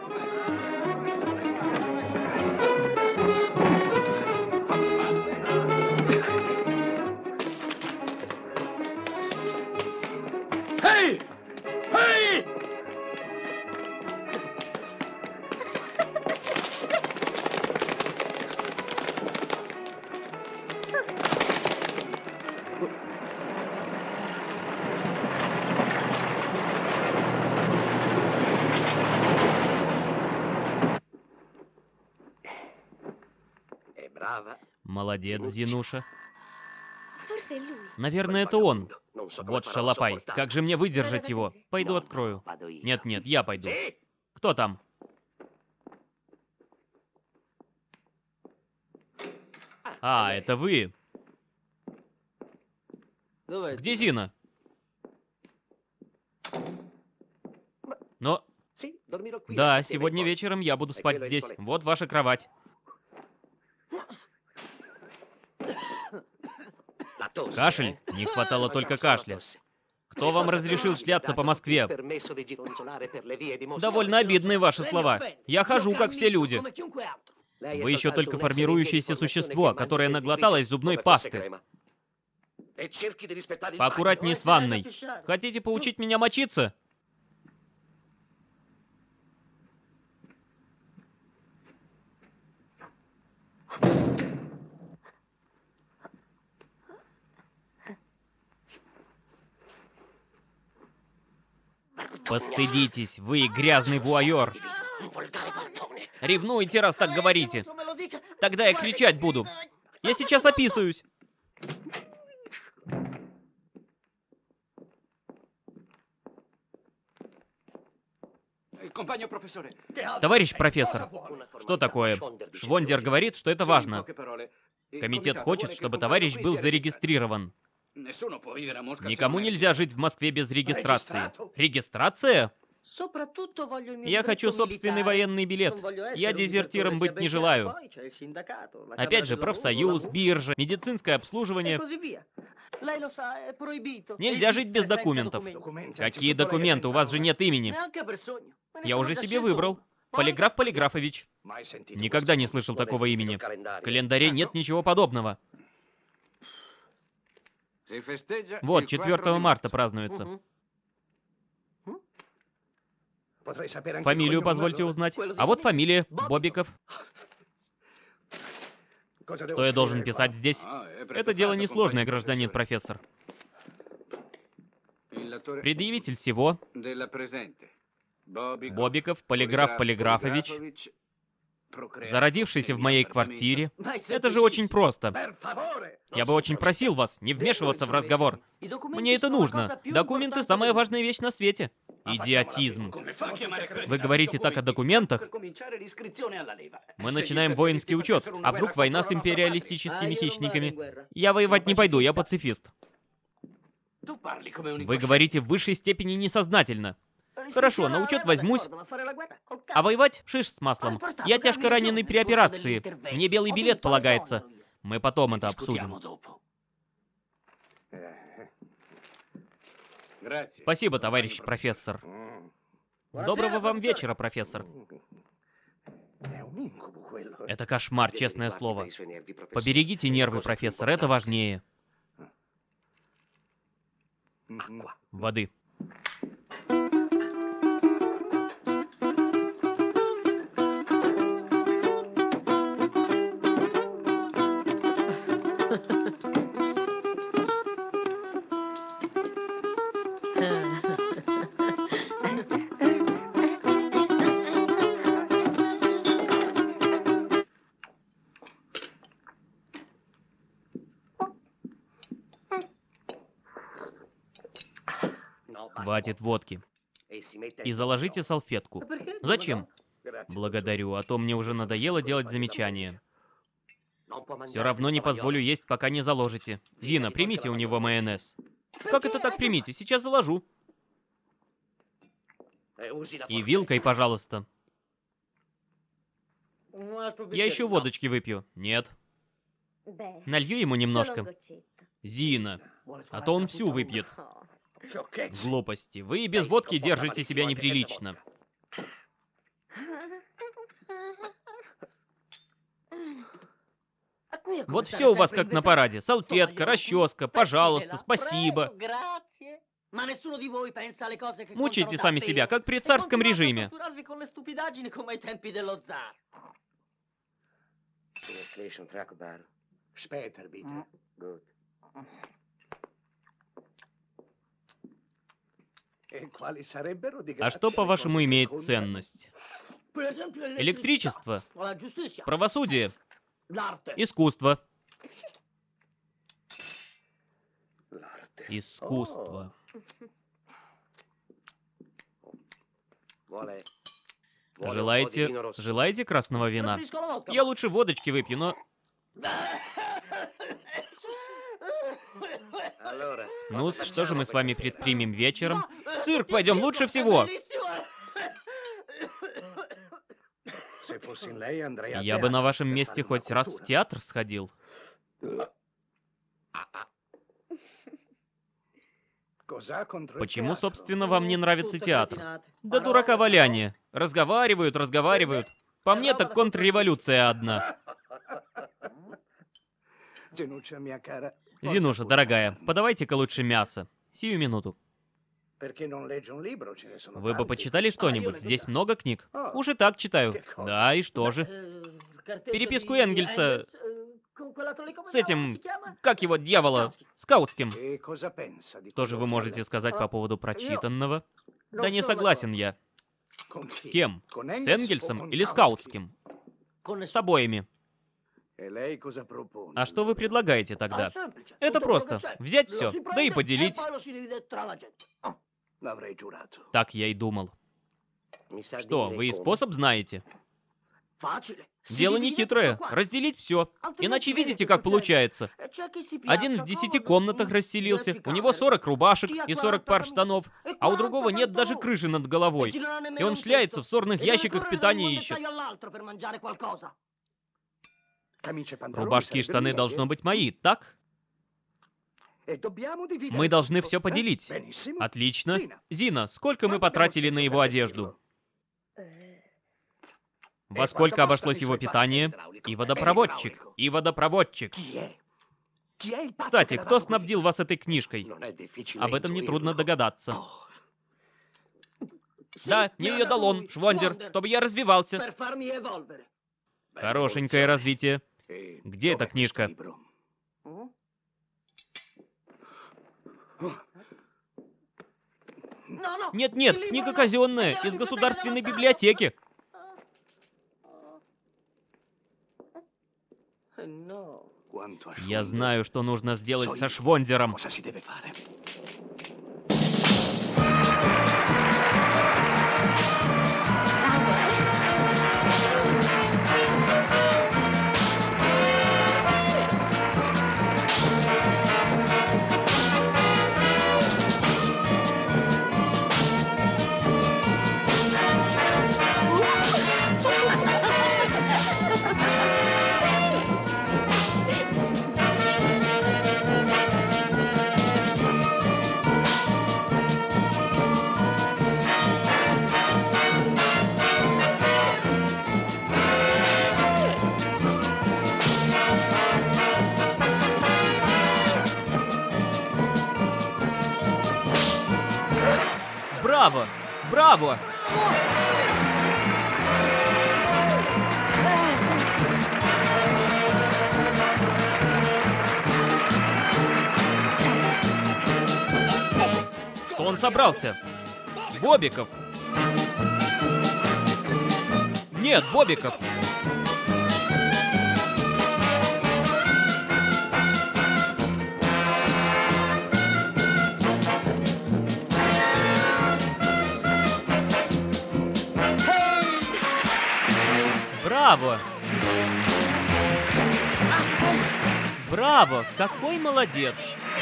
A: Молодец, Зинуша. Наверное, это он. Вот шалопай. Как же мне выдержать его? Пойду открою. Нет-нет, я пойду. Кто там? А, это вы. Где Зина? Но... Да, сегодня вечером я буду спать здесь. Вот ваша кровать. Кашель? Не хватало только кашля. Кто вам разрешил шляться по Москве? Довольно обидные ваши слова. Я хожу, как все люди. Вы еще только формирующееся существо, которое наглоталось зубной пасты. Поаккуратнее с ванной. Хотите поучить меня мочиться? Постыдитесь, вы грязный вуайер. Ревнуете, раз так говорите. Тогда я кричать буду. Я сейчас описываюсь. Товарищ профессор, что такое? Швондер говорит, что это важно. Комитет хочет, чтобы товарищ был зарегистрирован. Никому нельзя жить в Москве без регистрации. Регистрация? Я хочу собственный военный билет. Я дезертиром быть не желаю. Опять же, профсоюз, биржа, медицинское обслуживание. Нельзя жить без документов. Какие документы? У вас же нет имени. Я уже себе выбрал. Полиграф Полиграфович. Никогда не слышал такого имени. В календаре нет ничего подобного. Вот, четвёртого марта празднуется. Фамилию позвольте узнать. А вот фамилия. Бобиков. Что я должен писать здесь? Это дело несложное, гражданин профессор. Предъявитель всего. Бобиков Полиграф Полиграфович. Зародившийся в моей квартире. Это же очень просто. Я бы очень просил вас не вмешиваться в разговор. Мне это нужно. Документы — самая важная вещь на свете. Идиотизм. Вы говорите так о документах? Мы начинаем воинский учет. А вдруг война с империалистическими хищниками? Я воевать не пойду, я пацифист. Вы говорите в высшей степени несознательно. Хорошо, на учет возьмусь. А воевать — шиш с маслом. Я тяжко раненый при операции. Мне белый билет полагается. Мы потом это обсудим. Спасибо, товарищ профессор. Доброго вам вечера, профессор. Это кошмар, честное слово. Поберегите нервы, профессор, это важнее. Воды. Хватит водки. И заложите салфетку. Зачем? Благодарю, а то мне уже надоело делать замечания. Все равно не позволю есть, пока не заложите. Зина, примите у него майонез. Как это так примите? Сейчас заложу. И вилкой, пожалуйста. Я еще водочки выпью. Нет. Налью ему немножко. Зина, а то он всю выпьет. Глупости. Вы и без водки держите себя неприлично. Вот все у вас как на параде. Салфетка, расческа, пожалуйста, спасибо. Мучайте сами себя, как при царском режиме. А что, по-вашему, имеет ценность? Электричество? Правосудие? Искусство. Искусство. Желаете... Желаете красного вина? Я лучше водочки выпью, но... Ну, что же мы с вами предпримем вечером? В цирк пойдем лучше всего! Я бы на вашем месте хоть раз в театр сходил. Почему, собственно, вам не нравится театр? Да дурака валяние. Разговаривают, разговаривают. По мне, так контрреволюция одна. Зинуша, дорогая, подавайте-ка лучше мясо. Сию минуту. Вы бы почитали что-нибудь? Здесь много книг. Уж и так читаю. Да, и что же? Переписку Энгельса с этим, как его, дьявола, Скаутским. Что же вы можете сказать по поводу прочитанного? Да не согласен я. С кем? С Энгельсом или Скаутским? С обоими. А что вы предлагаете тогда? Это просто. Взять все, да и поделить. Так я и думал. Что, вы и способ знаете? Дело не хитрое. Разделить все. Иначе видите, как получается. Один в десяти комнатах расселился, у него сорок рубашек и сорок пар штанов, а у другого нет даже крыши над головой. И он шляется в сорных ящиках питания ищет. Рубашки и штаны должно быть мои, так? Мы должны все поделить. Отлично. Зина, сколько мы потратили на его одежду? Во сколько обошлось его питание? И водопроводчик, и водопроводчик. Кстати, кто снабдил вас этой книжкой? Об этом нетрудно догадаться. Да, мне ее дал он, Швондер, чтобы я развивался. Хорошенькое развитие. Где эта книжка? Нет-нет, книга казенная, из государственной библиотеки. Я знаю, что нужно сделать со Швондером. Браво! Браво! Что он собрался? Бобиков! Нет, Бобиков! Браво! Браво! Какой молодец!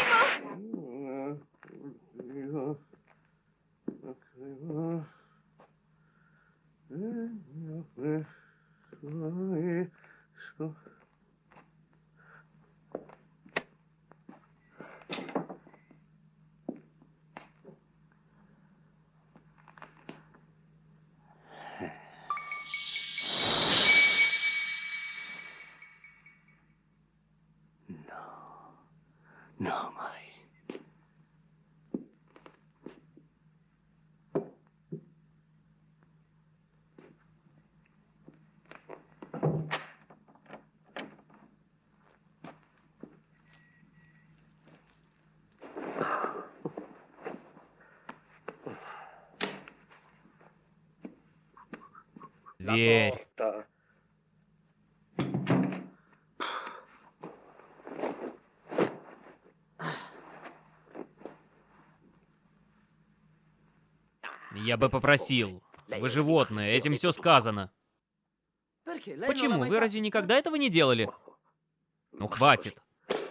B: No, mai.
A: Верь. Я бы попросил. Вы животное, этим все сказано. Почему? Вы разве никогда этого не делали? Ну хватит.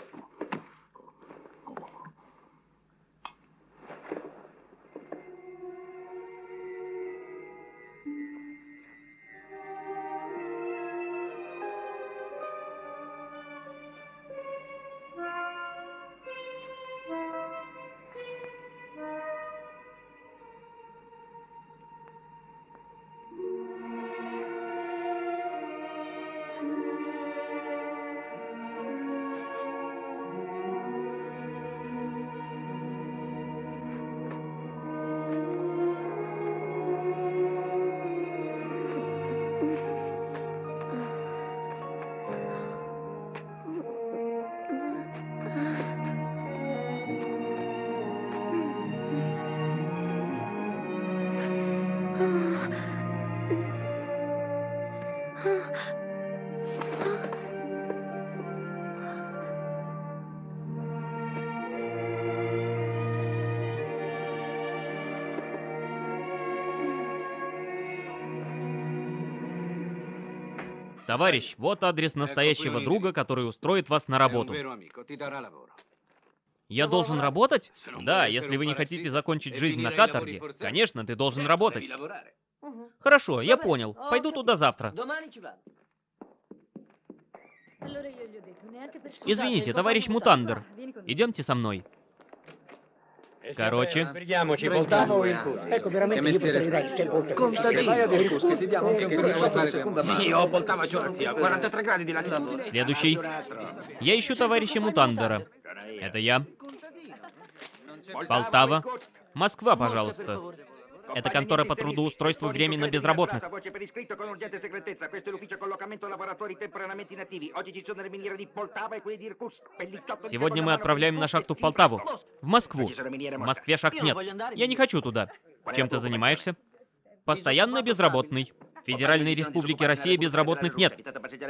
A: Товарищ, вот адрес настоящего друга, который устроит вас на работу. Я должен работать? Да, если вы не хотите закончить жизнь на каторге, конечно, ты должен работать. Хорошо, я понял. Пойду туда завтра. Извините, товарищ Мутандер, идемте со мной. Короче, следующий. Я ищу товарища Мутандера. Это я. Полтава. Москва, пожалуйста. Это контора по трудоустройству временно безработных. Сегодня мы отправляем на шахту в Полтаву. В Москву. В Москве шахт нет. Я не хочу туда. Чем ты занимаешься? Постоянно безработный. В Федеральной Республике Россия безработных нет.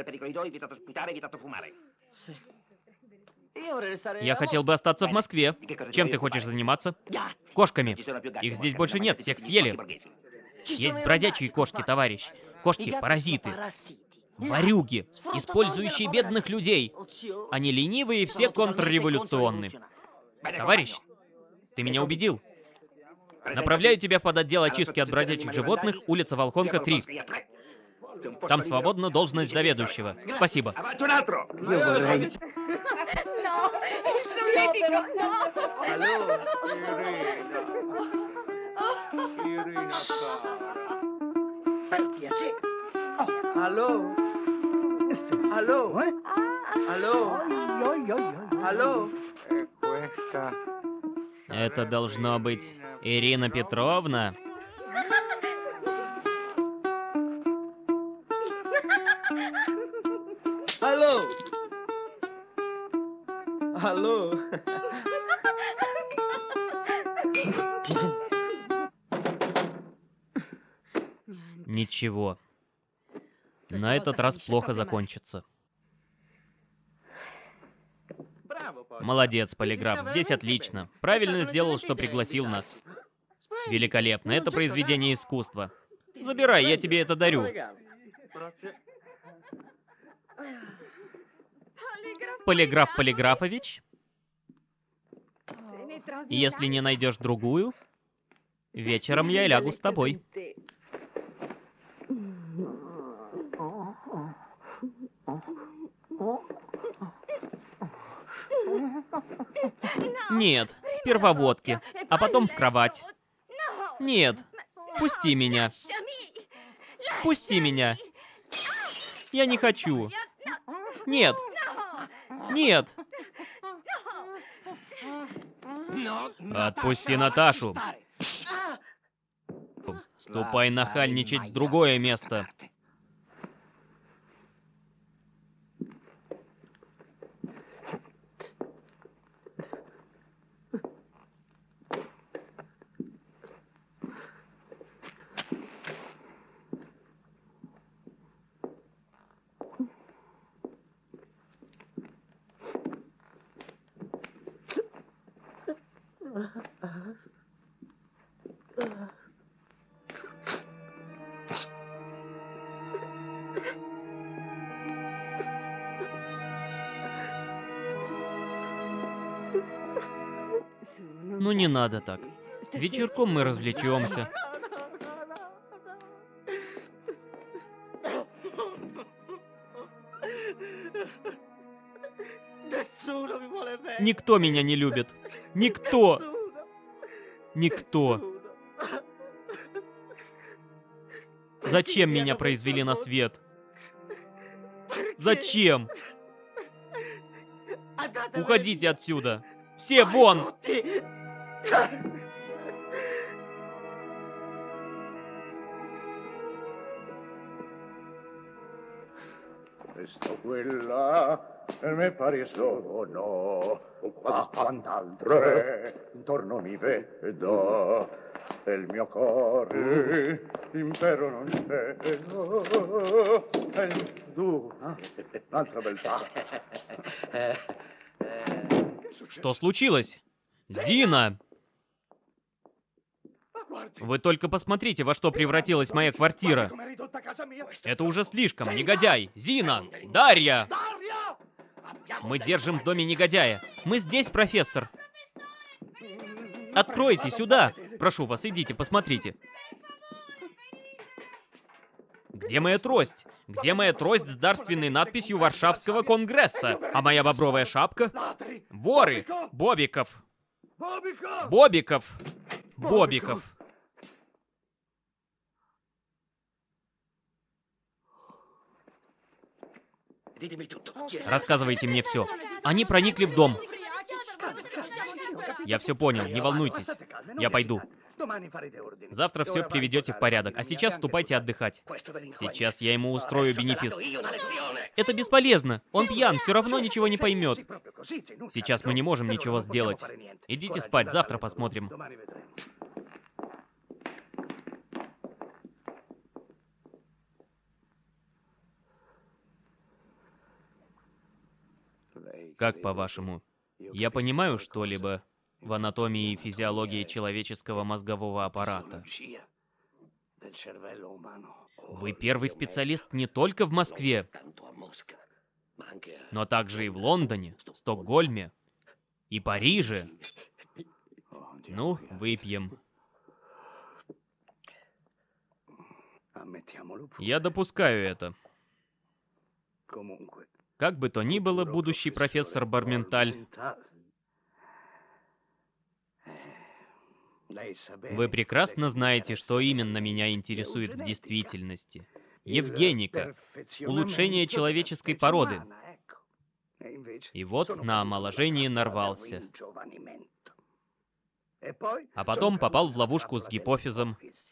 A: Я хотел бы остаться в Москве. Чем ты хочешь заниматься? Кошками. Их здесь больше нет, всех съели. Есть бродячие кошки, товарищ. Кошки-паразиты. Ворюги, использующие бедных людей. Они ленивые и все контрреволюционные. Товарищ, ты меня убедил. Направляю тебя под отдел очистки от бродячих животных, улица Волхонка, три. Там свободна должность заведующего. Спасибо.
B: Allo? Allo? Allo? Allo?
A: Это должно быть Ирина Петровна.
B: Allo? Allo?
A: Ничего. На этот раз плохо закончится. Молодец, полиграф, здесь отлично. Правильно сделал, что пригласил нас. Великолепно, это произведение искусства. Забирай, я тебе это дарю. Полиграф Полиграфович? Если не найдешь другую, вечером я лягу с тобой. Нет, сперва водки, а потом в кровать. Нет, пусти меня. Пусти меня. Я не хочу. Нет. Нет. Отпусти Наташу. Ступай нахальничать в другое место. Ну не надо так. Вечерком мы развлечемся. Никто меня не любит. Никто. Никто. Зачем меня произвели на свет? Зачем? Уходите отсюда. Все вон!
C: Questo, quella, e me pare sono, ma quant'altre intorno mi vedo, e il mio cuore impero non cedo, e tu, un'altra beltà.
A: Что случилось? Зина! Вы только посмотрите, во что превратилась моя квартира. Это уже слишком, негодяй! Зина! Дарья! Мы держим в доме негодяя. Мы здесь, профессор. Откройте сюда! Прошу вас, идите, посмотрите. Где моя трость? Где моя трость с дарственной надписью Варшавского конгресса? А моя бобровая шапка? Воры! Бобиков! Бобиков! Бобиков! Рассказывайте мне все. Они проникли в дом. Я все понял, не волнуйтесь. Я пойду. Завтра все приведете в порядок, а сейчас ступайте отдыхать. Сейчас я ему устрою бенефис. Это бесполезно. Он пьян, все равно ничего не поймет. Сейчас мы не можем ничего сделать. Идите спать, завтра посмотрим. Как по-вашему, я понимаю что-либо в анатомии и физиологии человеческого мозгового аппарата? Вы первый специалист не только в Москве, но также и в Лондоне, Стокгольме и Париже. Ну, выпьем. Я допускаю это. Как бы то ни было, будущий профессор Барменталь, вы прекрасно знаете, что именно меня интересует в действительности. Евгеника, улучшение человеческой породы. И вот на омоложение нарвался. А потом попал в ловушку с гипофизом.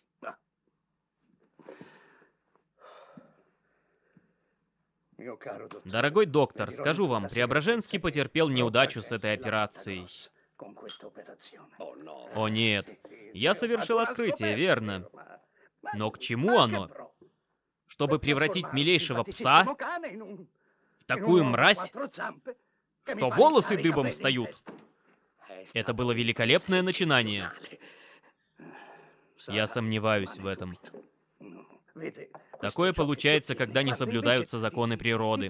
A: Дорогой доктор, скажу вам, Преображенский потерпел неудачу с этой операцией. О нет, я совершил открытие, верно. Но к чему оно? Чтобы превратить милейшего пса в такую мразь, что волосы дыбом встают? Это было великолепное начинание. Я сомневаюсь в этом. Такое получается, когда не соблюдаются законы природы.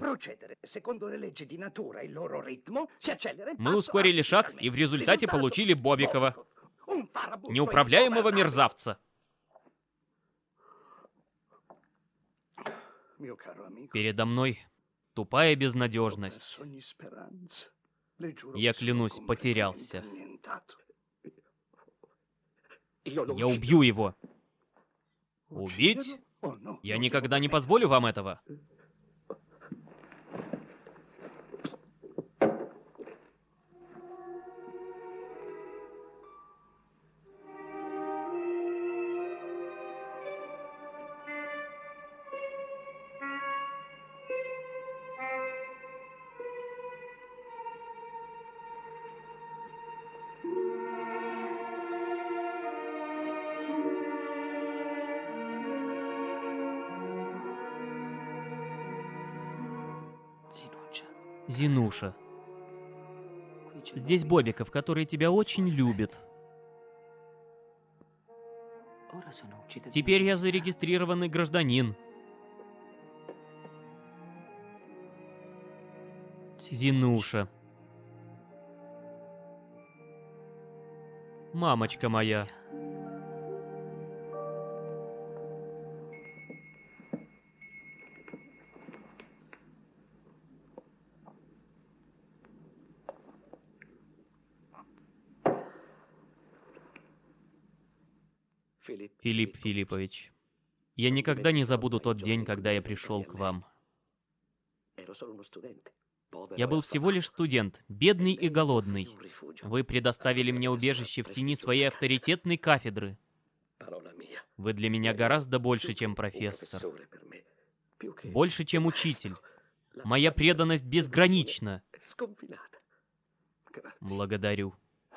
A: Мы ускорили шаг и в результате получили Бобикова. Неуправляемого мерзавца. Передо мной тупая безнадежность. Я клянусь, потерялся. Я убью его. Убить? Я никогда не позволю вам этого. Зинуша. Здесь Бобиков, который тебя очень любит. Теперь я зарегистрированный гражданин. Зинуша. Мамочка моя. Филипп Филиппович, я никогда не забуду тот день, когда я пришел к вам. Я был всего лишь студент, бедный и голодный. Вы предоставили мне убежище в тени своей авторитетной кафедры. Вы для меня гораздо больше, чем профессор. Больше, чем учитель. Моя преданность безгранична. Благодарю.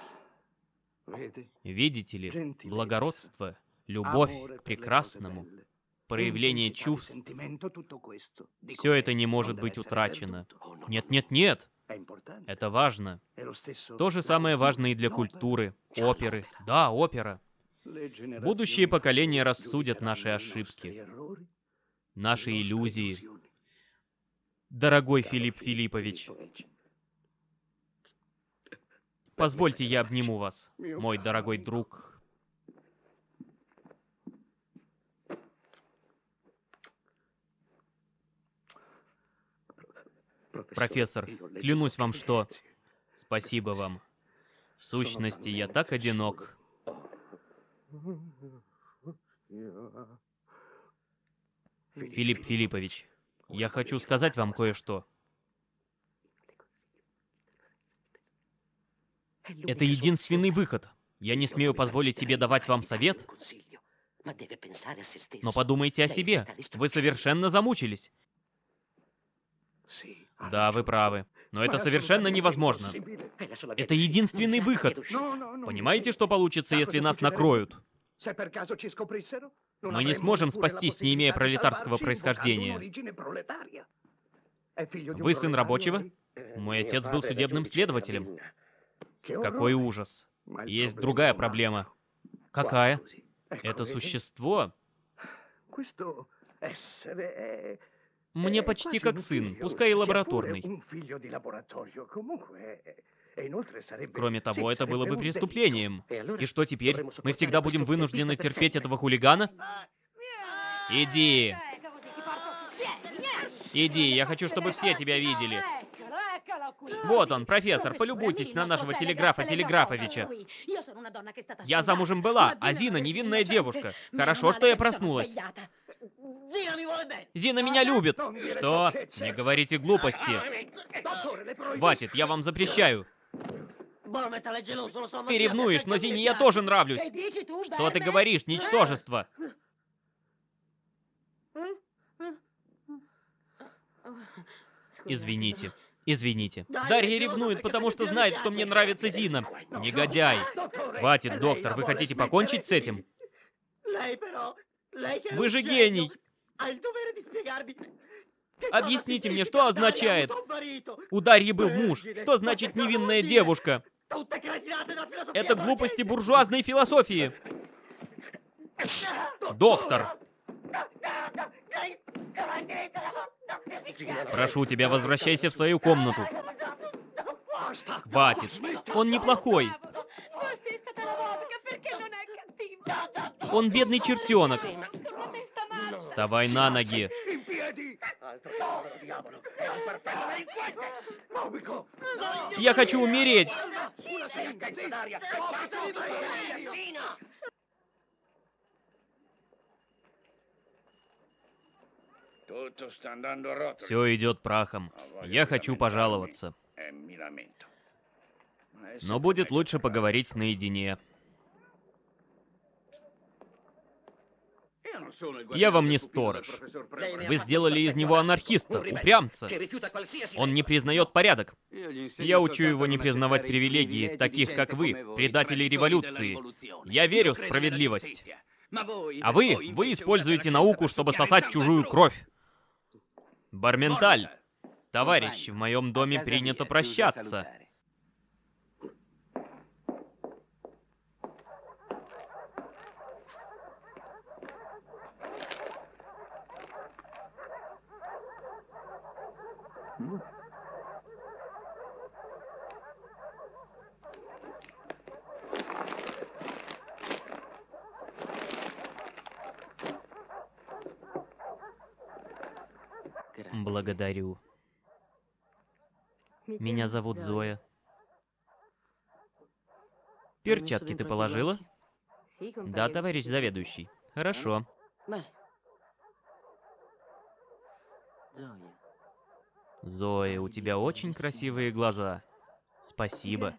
A: Видите ли, благородство, любовь к прекрасному, проявление чувств, все это не может быть утрачено. Нет, нет, нет! Это важно. То же самое важно и для культуры, оперы. Да, опера. Будущие поколения рассудят наши ошибки, наши иллюзии. Дорогой Филипп Филиппович, позвольте, я обниму вас, мой дорогой друг. Профессор, клянусь вам, что... Спасибо вам. В сущности, я так одинок. Филипп Филиппович, я хочу сказать вам кое-что. Это единственный выход. Я не смею позволить себе давать вам совет. Но подумайте о себе. Вы совершенно замучились. Да, вы правы. Но это совершенно невозможно. Это единственный выход. Понимаете, что получится, если нас накроют? Мы не сможем спастись, не имея пролетарского происхождения. Вы сын рабочего? Мой отец был судебным следователем. Какой ужас. Есть другая проблема. Какая? Это существо... Мне почти как сын, пускай и лабораторный. Кроме того, это было бы преступлением. И что теперь? Мы всегда будем вынуждены терпеть этого хулигана? Иди! Иди, я хочу, чтобы все тебя видели. Вот он, профессор, полюбуйтесь на нашего телеграфа Телеграфовича. Я замужем была, а Зина невинная девушка. Хорошо, что я проснулась. Зина меня любит. Что? Не говорите глупости. Хватит, я вам запрещаю. Ты ревнуешь, но Зине я тоже нравлюсь. Что ты говоришь, ничтожество? Извините. Извините. Дарья ревнует, потому что знает, что мне нравится Зина. Негодяй. Хватит, доктор, вы хотите покончить с этим? Вы же гений. Объясните мне, что означает? У Дарьи был муж. Что значит невинная девушка? Это глупости буржуазной философии. Доктор. Прошу тебя, возвращайся в свою комнату. Хватит. Он неплохой. Он бедный чертенок. Вставай на ноги. Я хочу умереть. Все идет прахом. Я хочу пожаловаться. Но будет лучше поговорить наедине. Я вам не сторож. Вы сделали из него анархиста, упрямца. Он не признает порядок. Я учу его не признавать привилегии, таких как вы, предатели революции. Я верю в справедливость. А вы, вы используете науку, чтобы сосать чужую кровь. Барменталь. Товарищ, в моем доме принято прощаться. Благодарю. Меня зовут Зоя. Перчатки ты положила? Да, товарищ заведующий. Хорошо. Зоя, у тебя очень красивые глаза. Спасибо.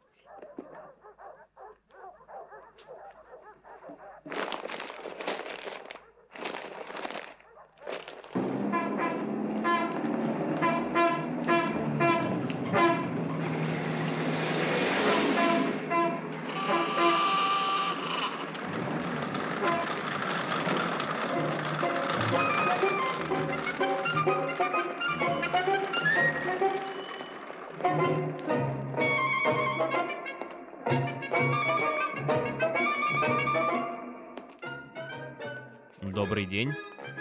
A: Добрый день.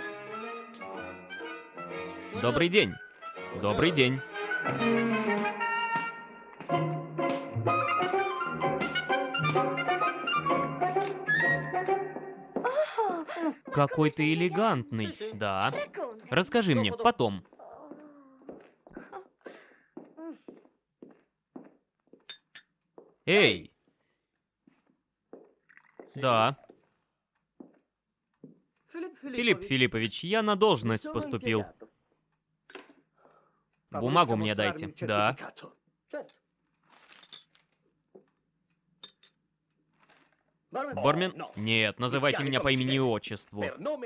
A: Добрый день. Добрый день. Какой ты элегантный. Да. Расскажи мне потом. Эй! Да. Филипп Филиппович, я на должность поступил. Бумагу мне дайте. Да. Бормен? Нет, называйте меня по имени и отчеству.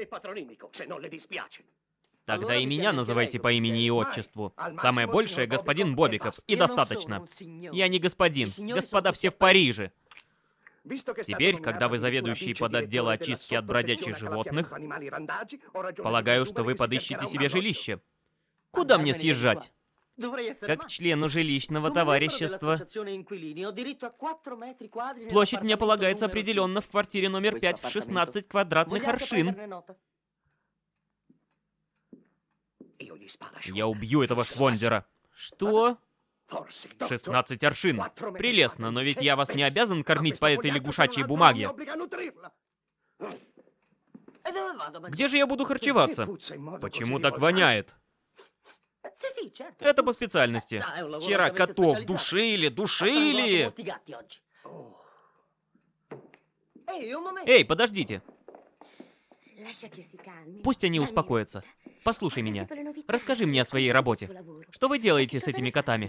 A: Тогда и меня называйте по имени и отчеству. Самое большее — господин Бобиков. И достаточно. Я не господин. Господа все в Париже. Теперь, когда вы заведующий под отдел очистки от бродячих животных, полагаю, что вы подыщете себе жилище. Куда мне съезжать? Как члену жилищного товарищества. Площадь мне полагается определенно в квартире номер пять в шестнадцать квадратных аршин. Я убью этого швондера. Что? шестнадцать аршин. Прелестно, но ведь я вас не обязан кормить по этой лягушачьей бумаге. Где же я буду харчеваться? Почему так воняет? Это по специальности. Вчера котов душили, душили! Эй, подождите. Пусть они успокоятся. Послушай меня. Расскажи мне о своей работе. Что вы делаете с этими котами?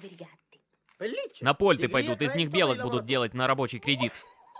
A: На польты пойдут, из них белок будут делать на рабочий кредит.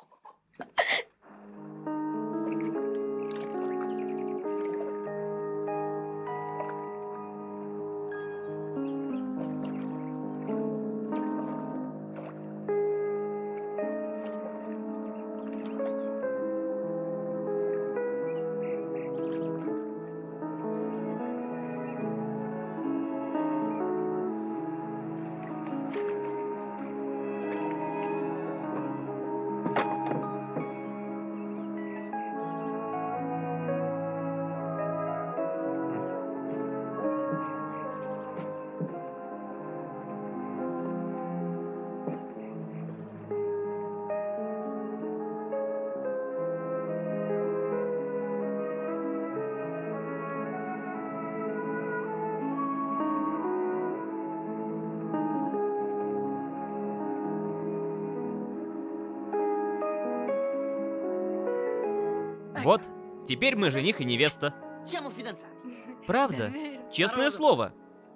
A: Вот, теперь мы жених и невеста. Правда? Честное слово.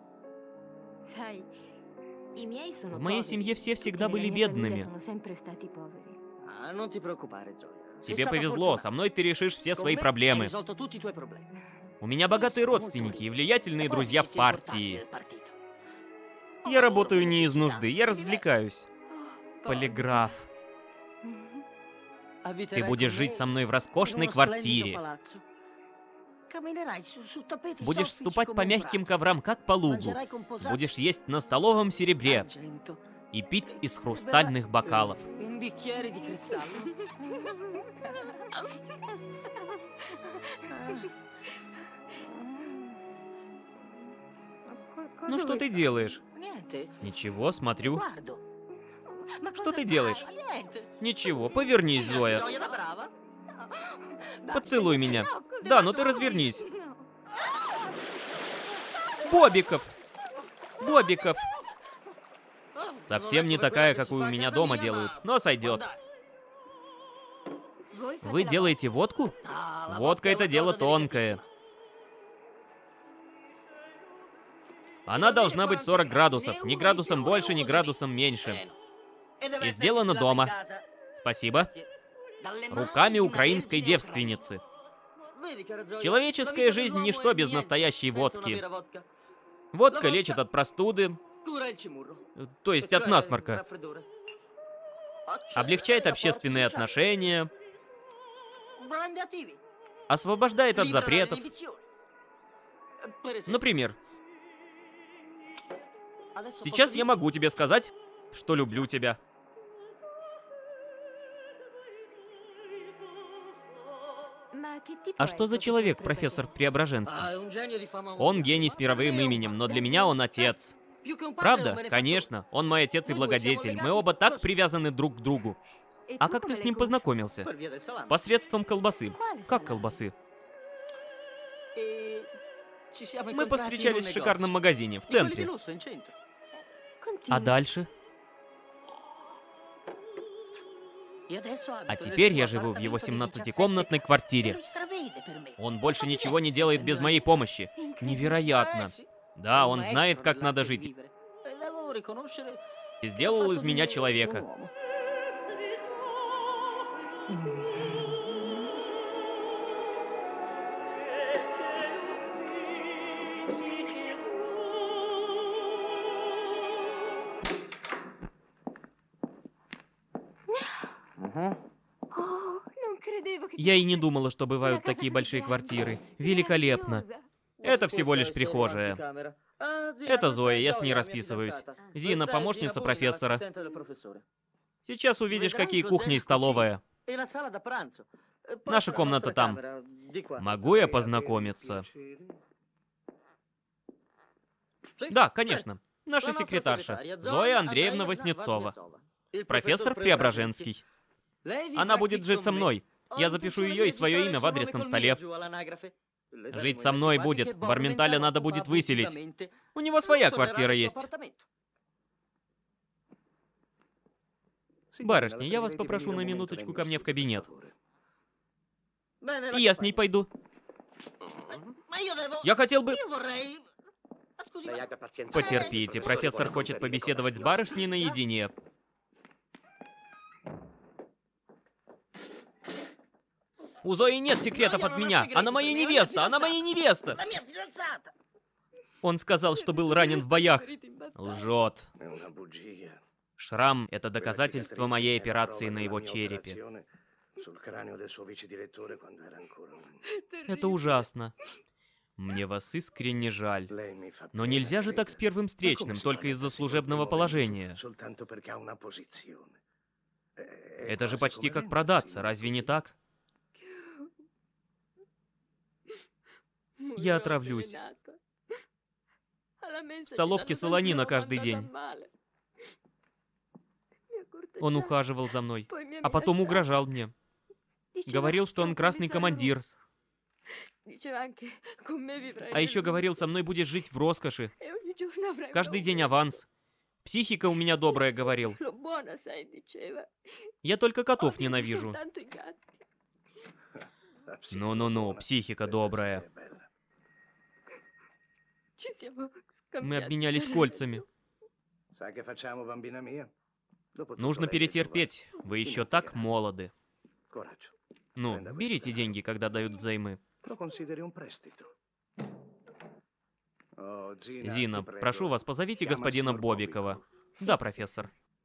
A: В моей семье все всегда были бедными. Тебе повезло, со мной ты решишь все свои проблемы. У меня богатые родственники и влиятельные друзья в партии. Я работаю не из нужды, я развлекаюсь. Полиграф. Ты будешь жить со мной в роскошной квартире. Будешь ступать по мягким коврам, как по лугу. Будешь есть на столовом серебре и пить из хрустальных бокалов. Ну что ты делаешь? Ничего, смотрю. Что ты делаешь? Ничего, повернись, Зоя. Поцелуй меня. Да, но ты развернись. Бобиков! Бобиков! Совсем не такая, какую у меня дома делают, но сойдет. Вы делаете водку? Водка — это дело тонкое. Она должна быть сорок градусов, ни градусом больше, ни градусом меньше. И сделана дома. Спасибо. Руками украинской девственницы. Человеческая жизнь — ничто без настоящей водки. Водка лечит от простуды, то есть от насморка. Облегчает общественные отношения. Освобождает от запретов. Например, сейчас я могу тебе сказать, что люблю тебя. А что за человек, профессор Преображенский? Он гений с мировым именем, но для меня он отец. Правда? Конечно, он мой отец и благодетель. Мы оба так привязаны друг к другу. А как ты с ним познакомился? Посредством колбасы. Как колбасы? Мы повстречались в шикарном магазине, в центре. А дальше? А теперь я живу в его семнадцатикомнатной квартире. Он больше ничего не делает без моей помощи. Невероятно. Да, он знает, как надо жить. И сделал из меня человека. Я и не думала, что бывают такие большие квартиры. Великолепно. Это всего лишь прихожая. Это Зоя, я с ней расписываюсь. Зина, помощница профессора. Сейчас увидишь, какие кухня и столовая. Наша комната там. Могу я познакомиться? Да, конечно. Наша секретарша. Зоя Андреевна Васнецова. Профессор Преображенский. Она будет жить со мной. Я запишу ее и свое имя в адресном столе. Жить со мной будет. Барменталя надо будет выселить. У него своя квартира есть. Барышня, я вас попрошу на минуточку ко мне в кабинет. И я с ней пойду. Я хотел бы... Потерпите, профессор хочет побеседовать с барышней наедине. У Зои нет секретов от меня. Она моя невеста, она моя невеста. Он сказал, что был ранен в боях. Лжет. Шрам — это доказательство моей операции на его черепе. Это ужасно. Мне вас искренне жаль. Но нельзя же так с первым встречным, только из-за служебного положения. Это же почти как продаться, разве не так? Я отравлюсь. В столовке солонина каждый день. Он ухаживал за мной, а потом угрожал мне. Говорил, что он красный командир. А еще говорил, со мной будешь жить в роскоши. Каждый день аванс. Психика у меня добрая, говорил. Я только котов ненавижу. Ну-ну-ну, психика добрая. Мы обменялись кольцами. Нужно перетерпеть. Вы еще так молоды. Ну, берите деньги, когда дают взаймы. Зина, прошу вас, позовите господина Бобикова. Да, профессор.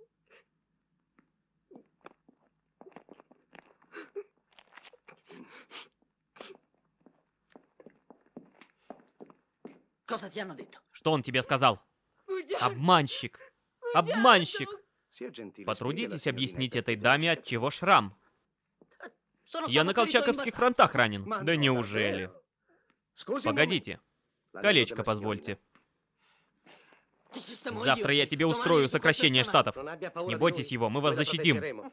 A: Что он тебе сказал? Обманщик. Обманщик. Потрудитесь объяснить этой даме, от чего шрам. Я на колчаковских фронтах ранен. Да неужели? Погодите. Колечко позвольте. Завтра я тебе устрою сокращение штатов. Не бойтесь его, мы вас защитим.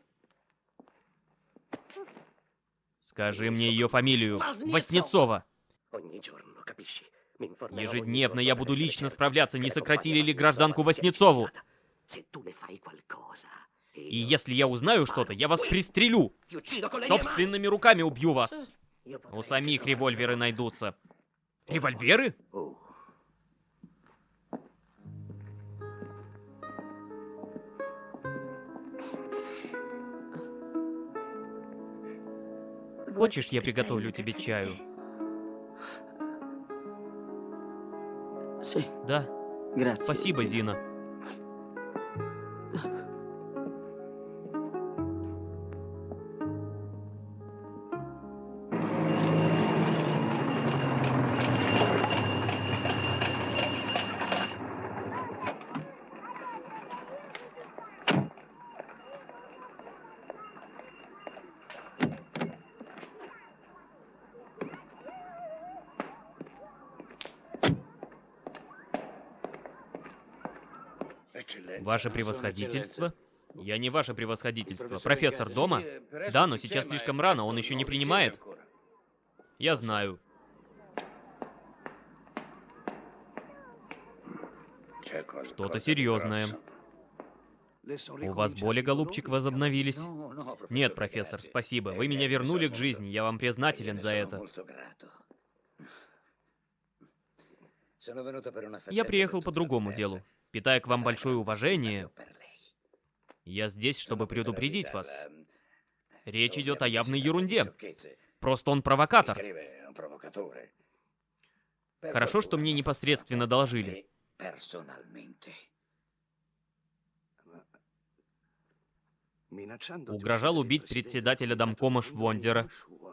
A: Скажи мне ее фамилию. Васнецова. Ежедневно я буду лично справляться, не сократили ли гражданку Васнецову. И если я узнаю что-то, я вас пристрелю. Собственными руками убью вас. У самих револьверы найдутся. Револьверы? Хочешь, я приготовлю тебе чаю? Да. Спасибо, Зина. Ваше превосходительство? Я не ваше превосходительство. Профессор дома? Да, но сейчас слишком рано, он еще не принимает. Я знаю. Что-то серьезное. У вас боли, голубчик, возобновились? Нет, профессор, спасибо. Вы меня вернули к жизни, я вам признателен за это. Я приехал по другому делу. Питая к вам большое уважение, я здесь, чтобы предупредить вас. Речь идет о явной ерунде. Просто он провокатор. Хорошо, что мне непосредственно доложили. Угрожал убить председателя домкома Швондера.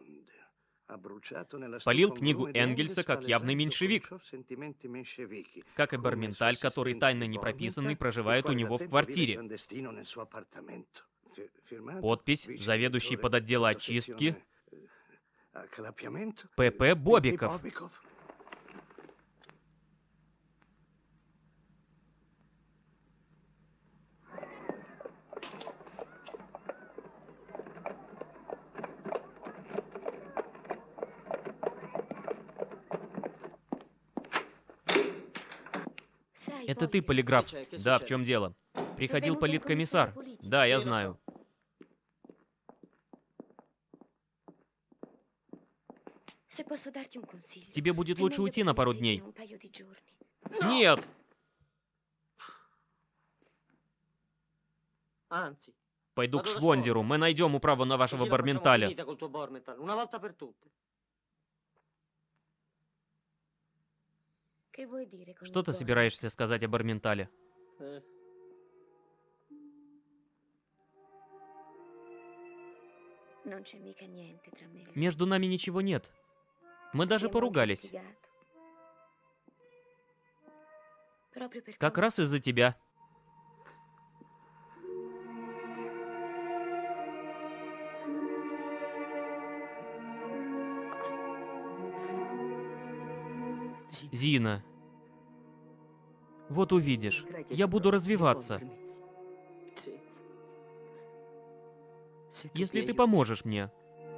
A: Спалил книгу Энгельса как явный меньшевик. Как и Барменталь, который тайно не прописанный, проживает у него в квартире. Подпись «Заведующий подотдела очистки» П П Бобиков. Это ты, полиграф? Да, в чем дело? Приходил политкомиссар. Да, я знаю. Тебе будет лучше уйти на пару дней. Нет! Пойду к Швондеру. Мы найдем управу на вашего Барменталя. Что ты собираешься сказать о Барментале? Между нами ничего нет. Мы даже поругались. Как раз из-за тебя. Зина. Вот увидишь. Я буду развиваться. Если ты поможешь мне.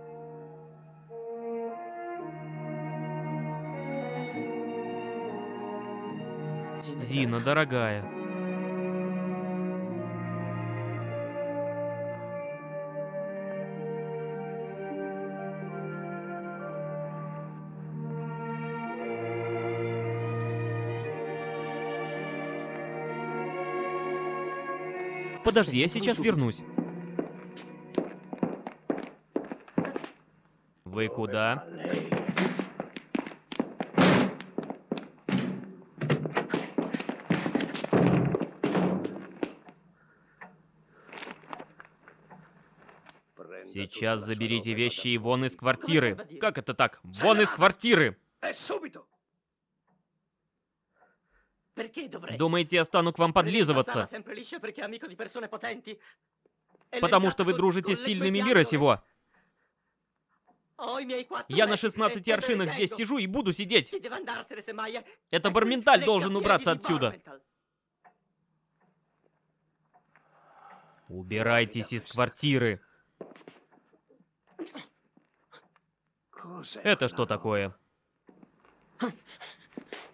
A: Зина, дорогая. Подожди, я сейчас вернусь. Вы куда? Сейчас заберите вещи и вон из квартиры. Как это так? Вон из квартиры! Думаете, я стану к вам подлизываться? Потому что вы дружите с сильными мира сего. Я на шестнадцати аршинах здесь сижу и буду сидеть. Это Барменталь должен убраться отсюда. Убирайтесь из квартиры. Это что такое?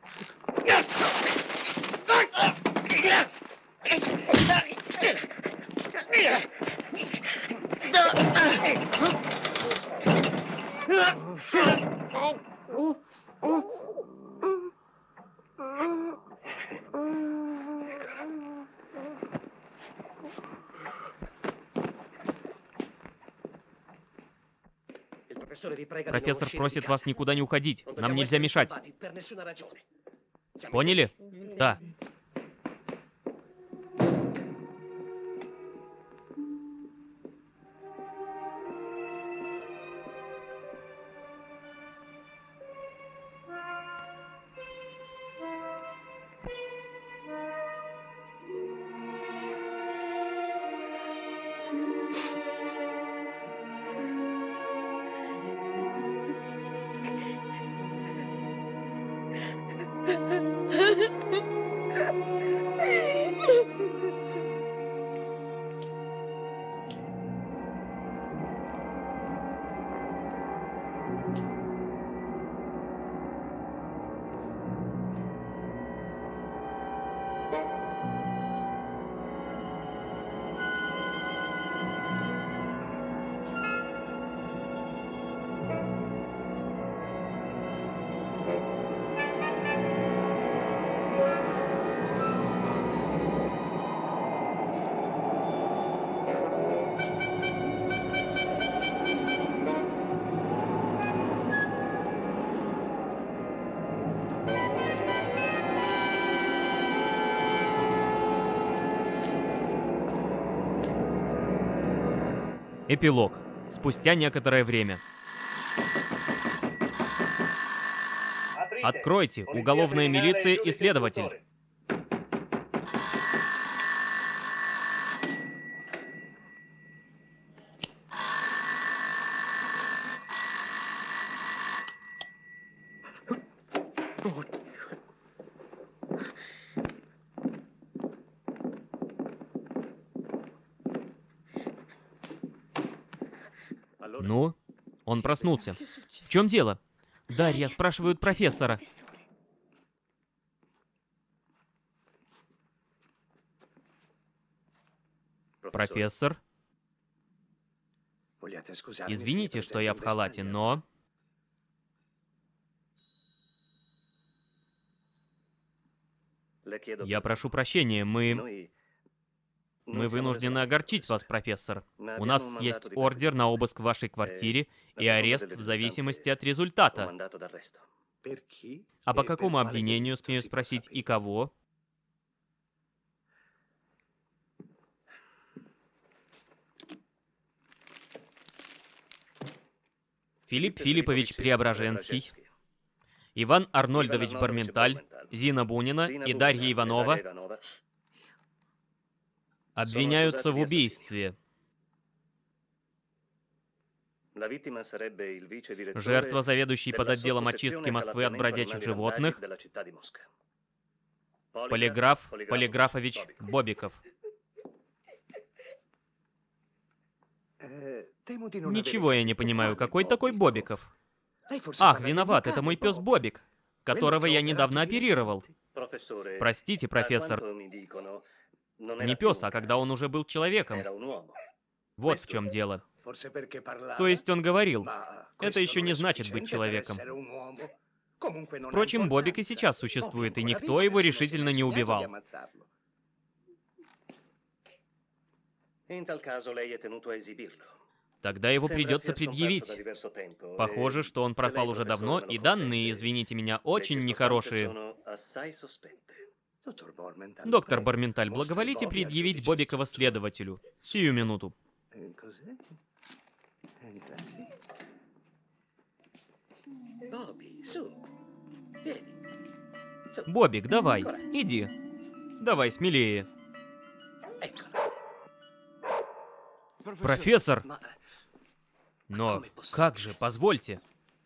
A: Профессор просит вас никуда не уходить. Нам нельзя мешать. Поняли? Да. Эпилог. Спустя некоторое время. Откройте, уголовная милиция и следователь. Ну, он проснулся. В чем дело? Дарья, спрашивают профессора. Профессор? Извините, что я в халате, но... Я прошу прощения, мы... Мы вынуждены огорчить вас, профессор. У нас есть ордер на обыск в вашей квартире и арест в зависимости от результата. А по какому обвинению, смею спросить, и кого? Филипп Филиппович Преображенский, Иван Арнольдович Барменталь, Зина Бунина и Дарья Иванова обвиняются в убийстве. Жертва, заведующий под отделом очистки Москвы от бродячих животных, Полиграф Полиграфович Бобиков. Ничего я не понимаю, какой такой Бобиков? Ах, виноват, это мой пес Бобик, которого я недавно оперировал. Простите, профессор. Не пес, а когда он уже был человеком. Вот в чем дело. То есть он говорил. Это еще не значит быть человеком. Впрочем, Бобик и сейчас существует, и никто его решительно не убивал. Тогда его придется предъявить. Похоже, что он пропал уже давно, и данные, извините меня, очень нехорошие. Доктор Барменталь, благоволите предъявить Бобикова следователю. Сию минуту. Бобик, давай, иди. Давай, смелее. Профессор! Но как же, позвольте.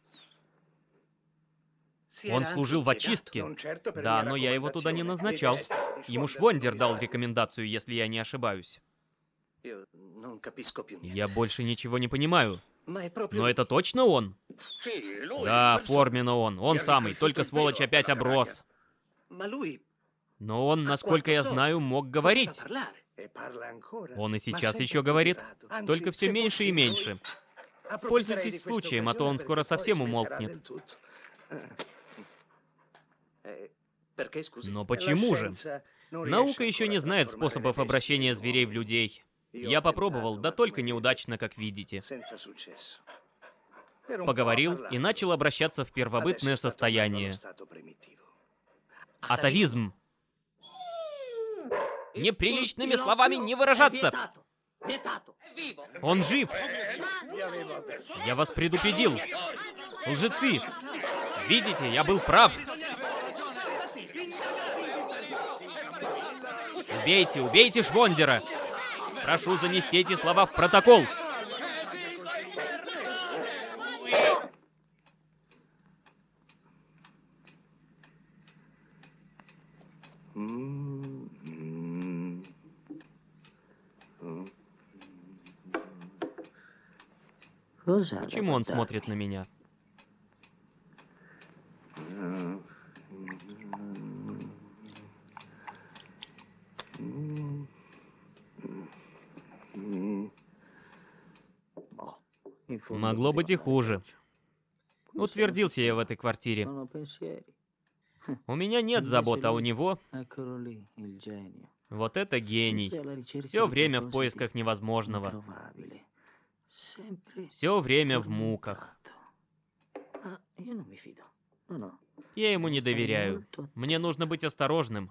A: Он служил в очистке. Да, но я его туда не назначал. Ему Швондер дал рекомендацию, если я не ошибаюсь. Я больше ничего не понимаю. Но это точно он? Да, форменно он. Он самый, только сволочь опять оброс. Но он, насколько я знаю, мог говорить. Он и сейчас еще говорит, только все меньше и меньше. Пользуйтесь случаем, а то он скоро совсем умолкнет. Но почему же? Наука еще не знает способов обращения зверей в людей. Я попробовал, да только неудачно, как видите. Поговорил и начал обращаться в первобытное состояние. Атавизм. Неприличными словами не выражаться. Он жив. Я вас предупредил. Лжецы. Видите, я был прав. Убейте, убейте Швондера. Прошу занести эти слова в протокол. Почему он смотрит на меня? Могло быть и хуже. Утвердился я в этой квартире. У меня нет забот, а у него... Вот это гений. Все время в поисках невозможного. Все время в муках. Я ему не доверяю. Мне нужно быть осторожным.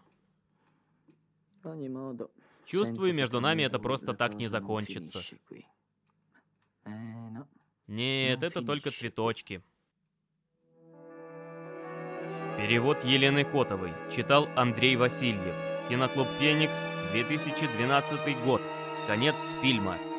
A: Чувствую, между нами это просто так не закончится. Нет, это только цветочки. Перевод Елены Котовой. Читал Андрей Васильев. Киноклуб «Феникс», две тысячи двенадцатый год. Конец фильма.